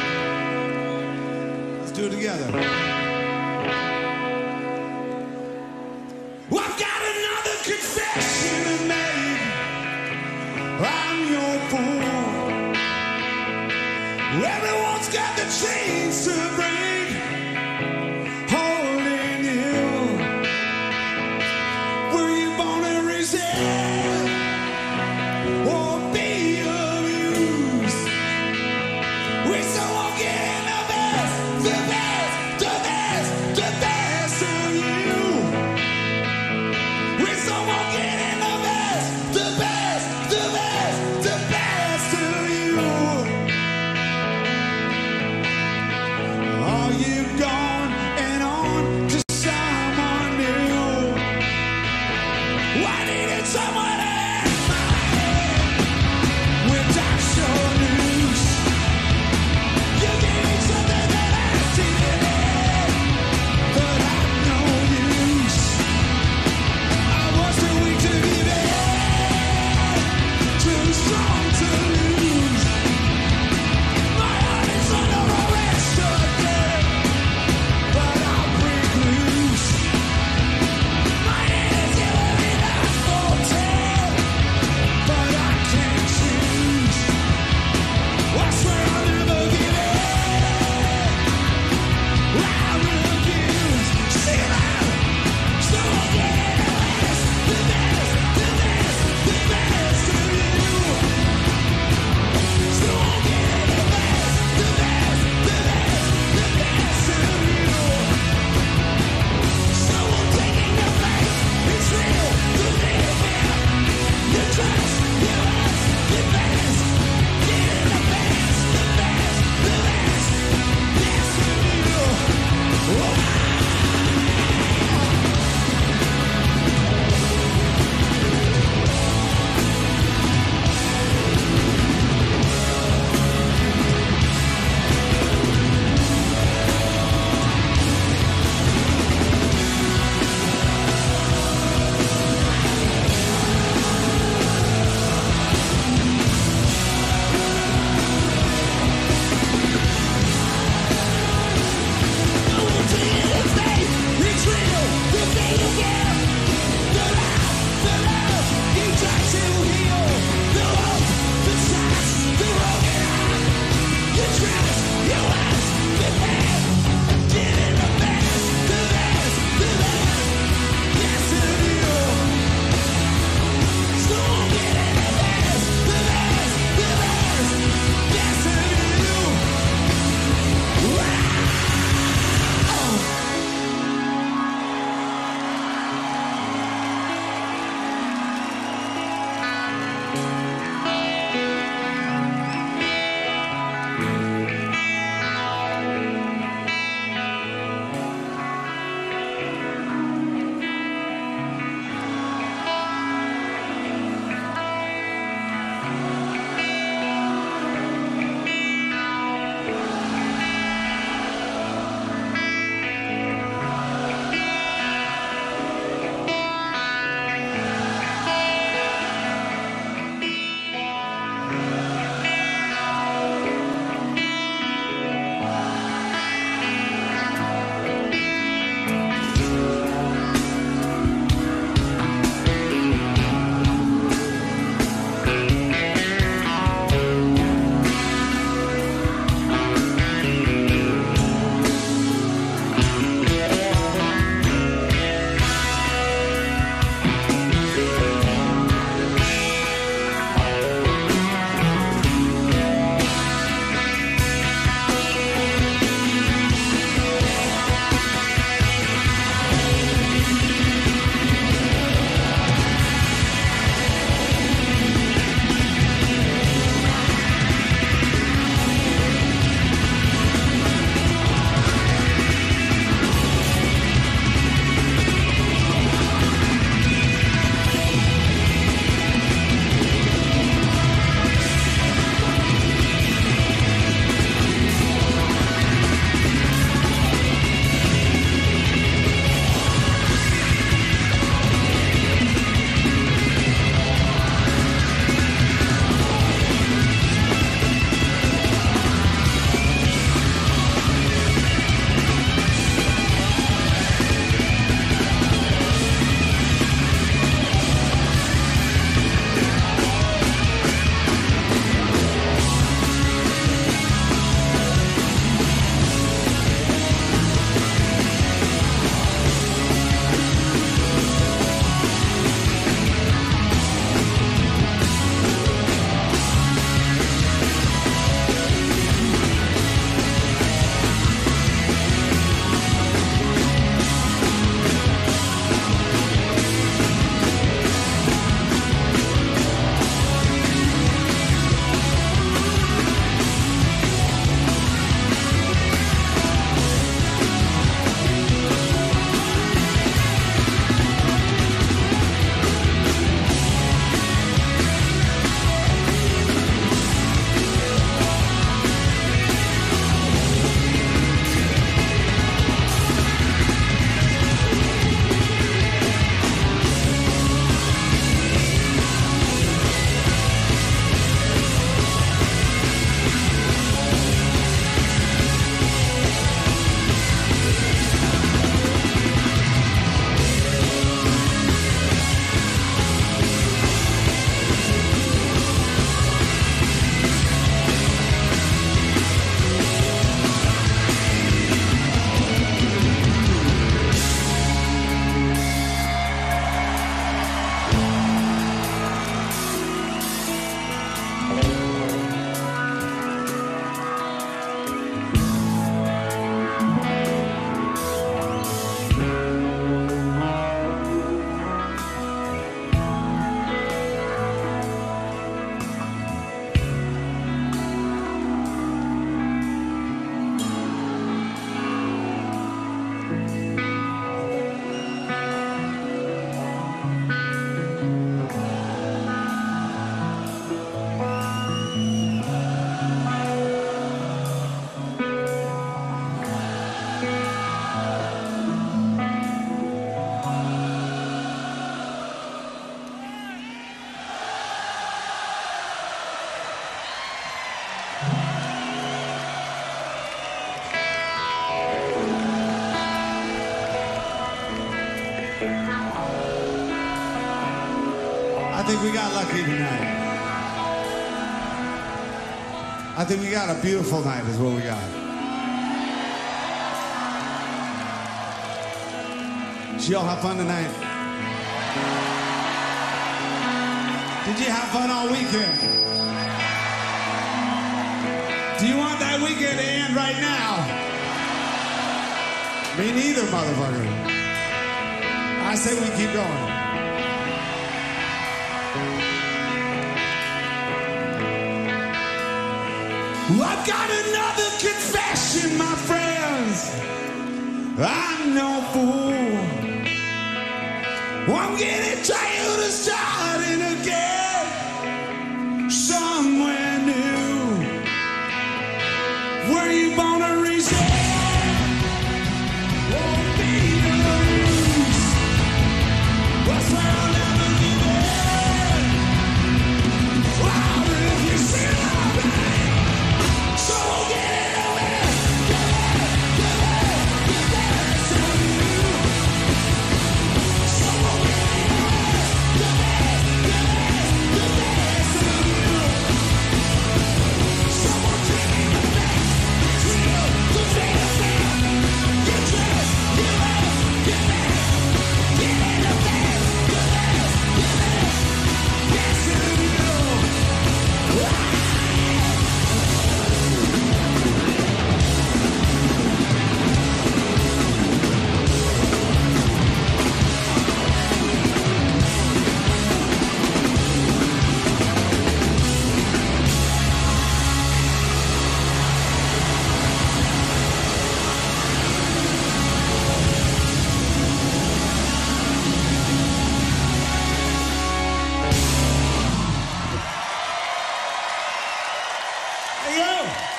Let's do it together. Well, I've got another confession to make. I'm your fool. Everyone's got the chains to break, holding you. Were you born to resist or be abused? We still won't get in the best, the best, the best, the best of you. We still won't get in the best, the best, the best, the best of you. Are you gone and on to someone new? I needed someone I think we got lucky tonight. I think we got a beautiful night is what we got. Did y'all have fun tonight? Did you have fun all weekend? Do you want that weekend to end right now? Me neither, motherfucker. I say we keep going. I've got another confession, my friends. I'm no fool. I'm getting tired of starting again somewhere new. Were you born to resist? Won't be the lose. I swear I'll never give in. Wow, if you see my pain, so get it away. Get it, so you. So get it away. Get it, so you. Someone take me back. It's real, the fate of fear. Get dressed, get up, get back. Get in the bed, get back, get back. Yes, you. There you go.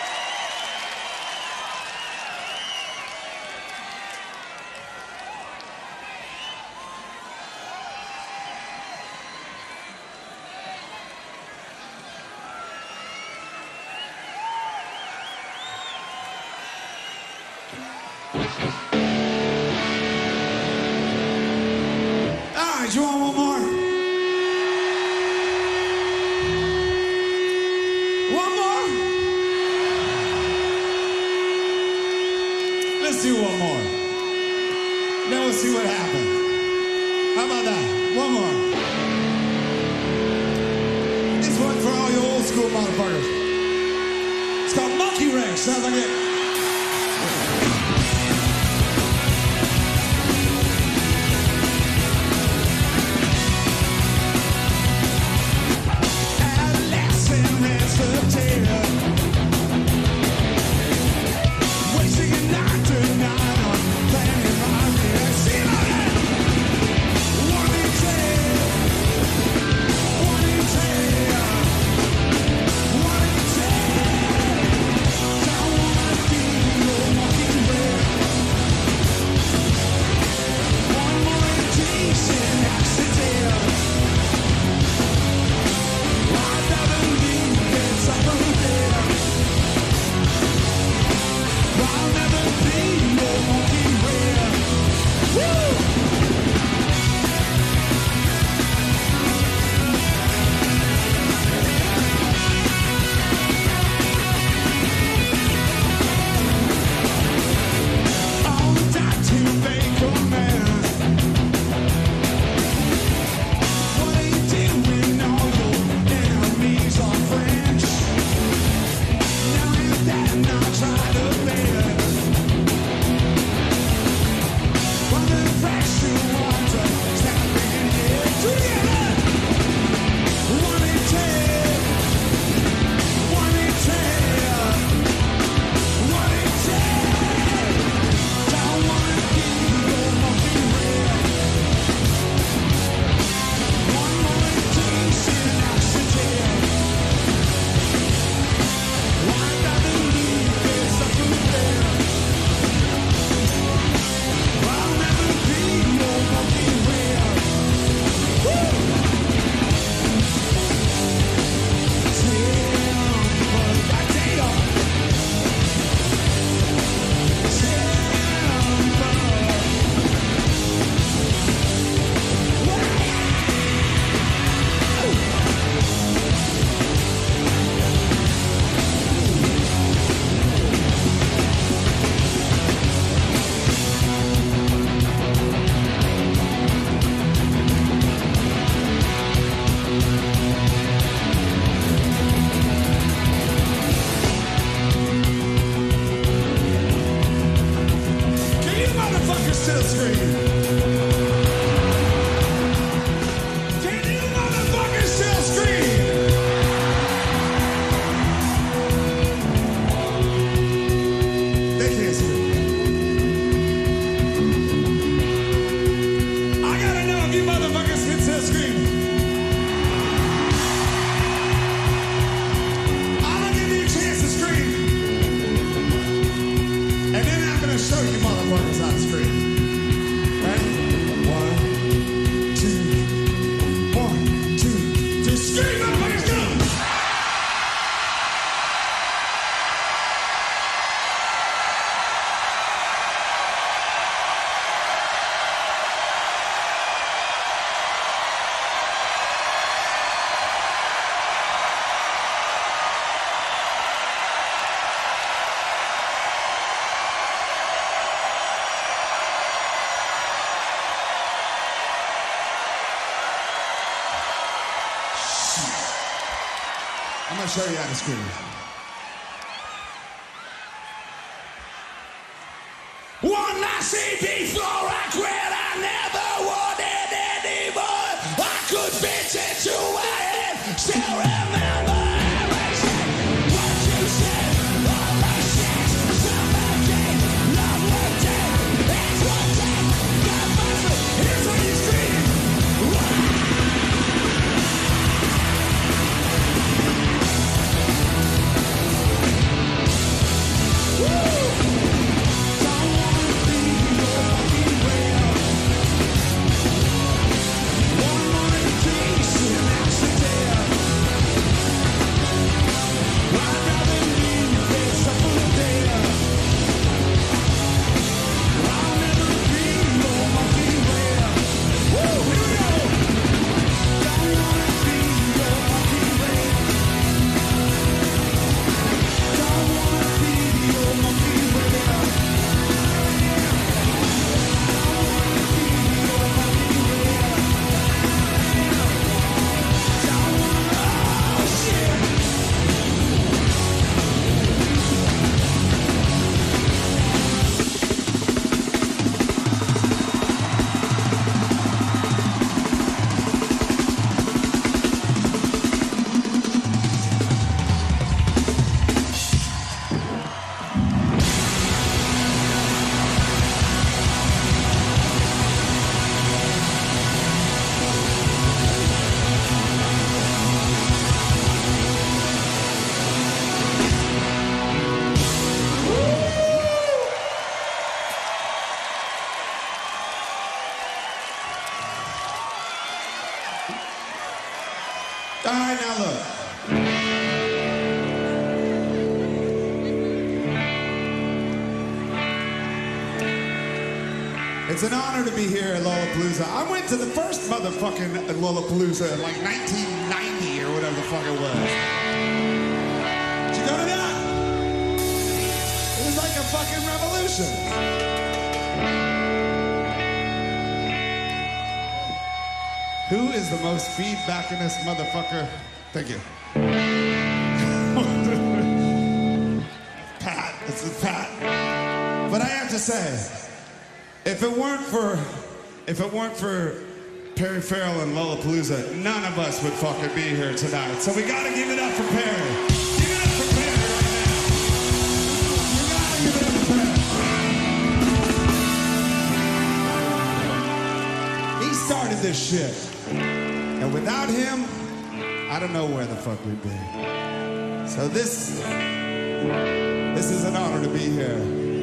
All right, you want one more? One more? Let's do one more. Then we'll see what happens. How about that? One more. This one for all you old school motherfuckers. It's called Monkey Wrench. Sounds like it. Adolescent recitator. Wasting a night to night on playing my music. See my hand. One in ten. One in ten. One in ten. Don't wanna be your monkey chance to scream. I'm gonna give you a chance to scream. And then I'm gonna show you motherfuckers how to scream. Ready? 1, 2, 1, 2, 3. Scream, motherfuckers, go! I'm gonna show you how to scream. One last thing before I quit, I never wanted anymore. I could fit into my head, still remember everything. What you said, all the shit, summer day, love will take. It's one day, God must be. Here's what you scream. All right, now look. It's an honor to be here at Lollapalooza. I went to the first motherfucking Lollapalooza in like 1990 or whatever the fuck it was. Did you go to that? It was like a fucking revolution. Who is the most feedbackingest motherfucker? Thank you. Pat, this is Pat. But I have to say, if it weren't for Perry Farrell and Lollapalooza, none of us would fucking be here tonight. So we gotta give it up for Perry. Give it up for Perry right now. You gotta give it up for Perry. He started this shit. And without him, I don't know where the fuck we'd be. So this is an honor to be here.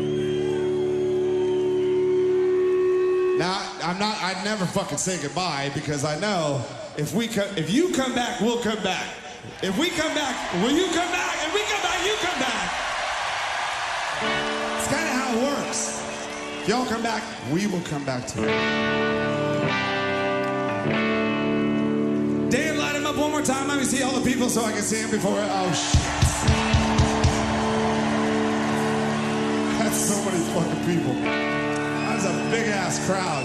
Now, I'd never fucking say goodbye because I know if you come back, we'll come back. If we come back, will you come back? If we come back, you come back. It's kind of how it works. If y'all come back, we will come back too. Dave, light him up one more time. Let me see all the people so I can see him before. Oh, shit. That's so many fucking people. That's a big-ass crowd.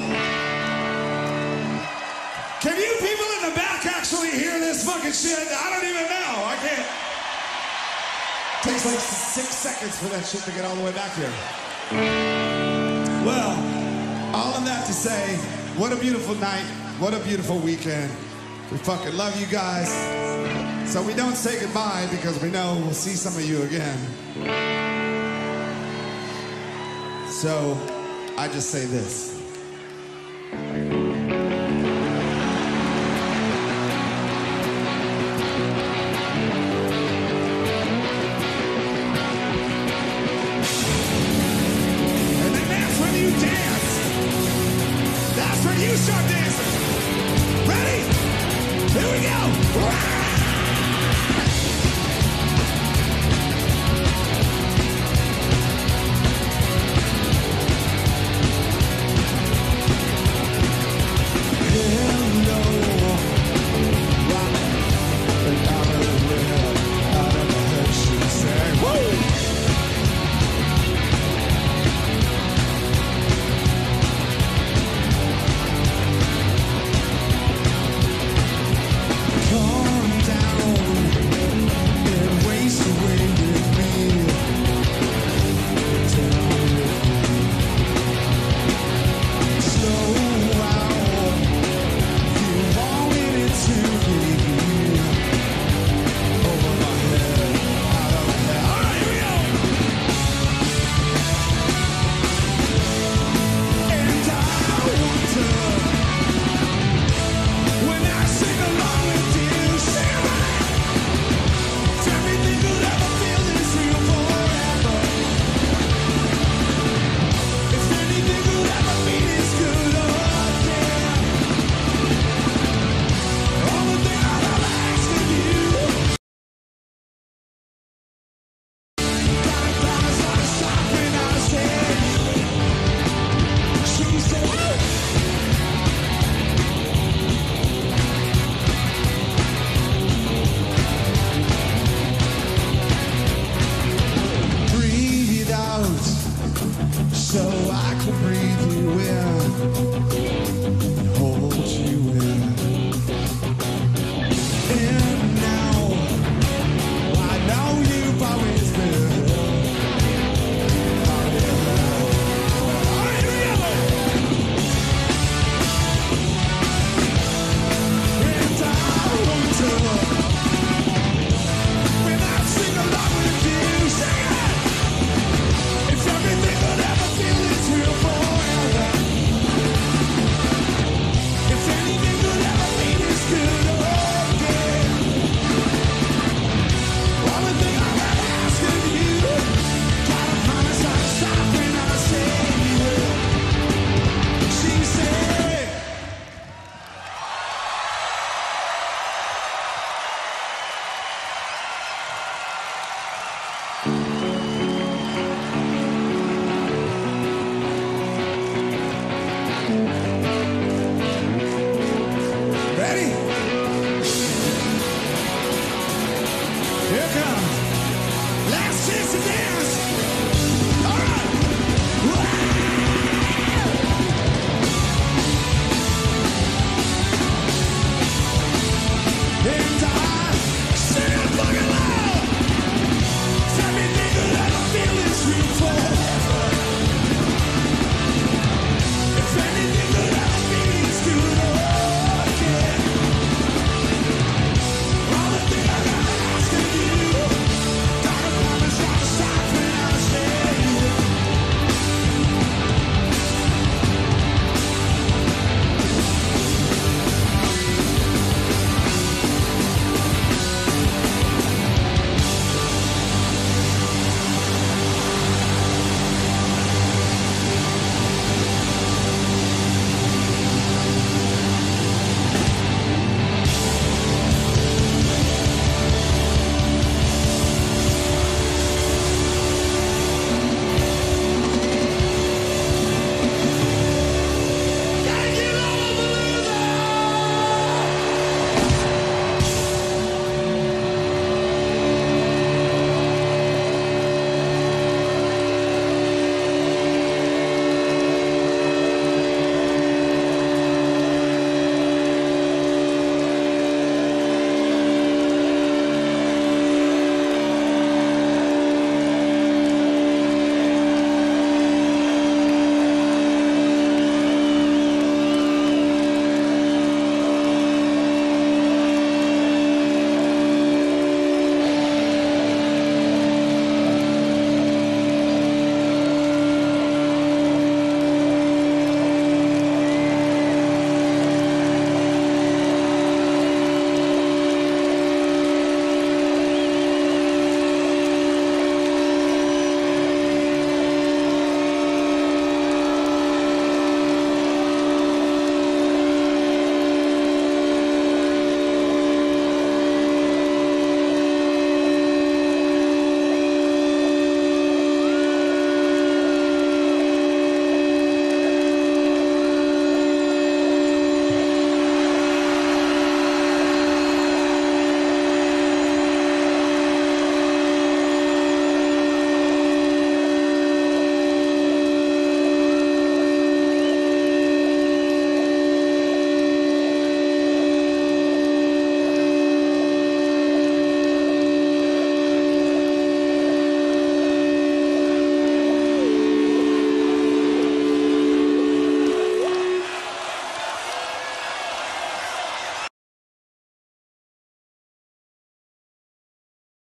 Can you people in the back actually hear this fucking shit? I don't even know. I can't. It takes like 6 seconds for that shit to get all the way back here. Well, all of that to say, what a beautiful night. What a beautiful weekend. We fucking love you guys. So we don't say goodbye because we know we'll see some of you again. So I just say this. Ready?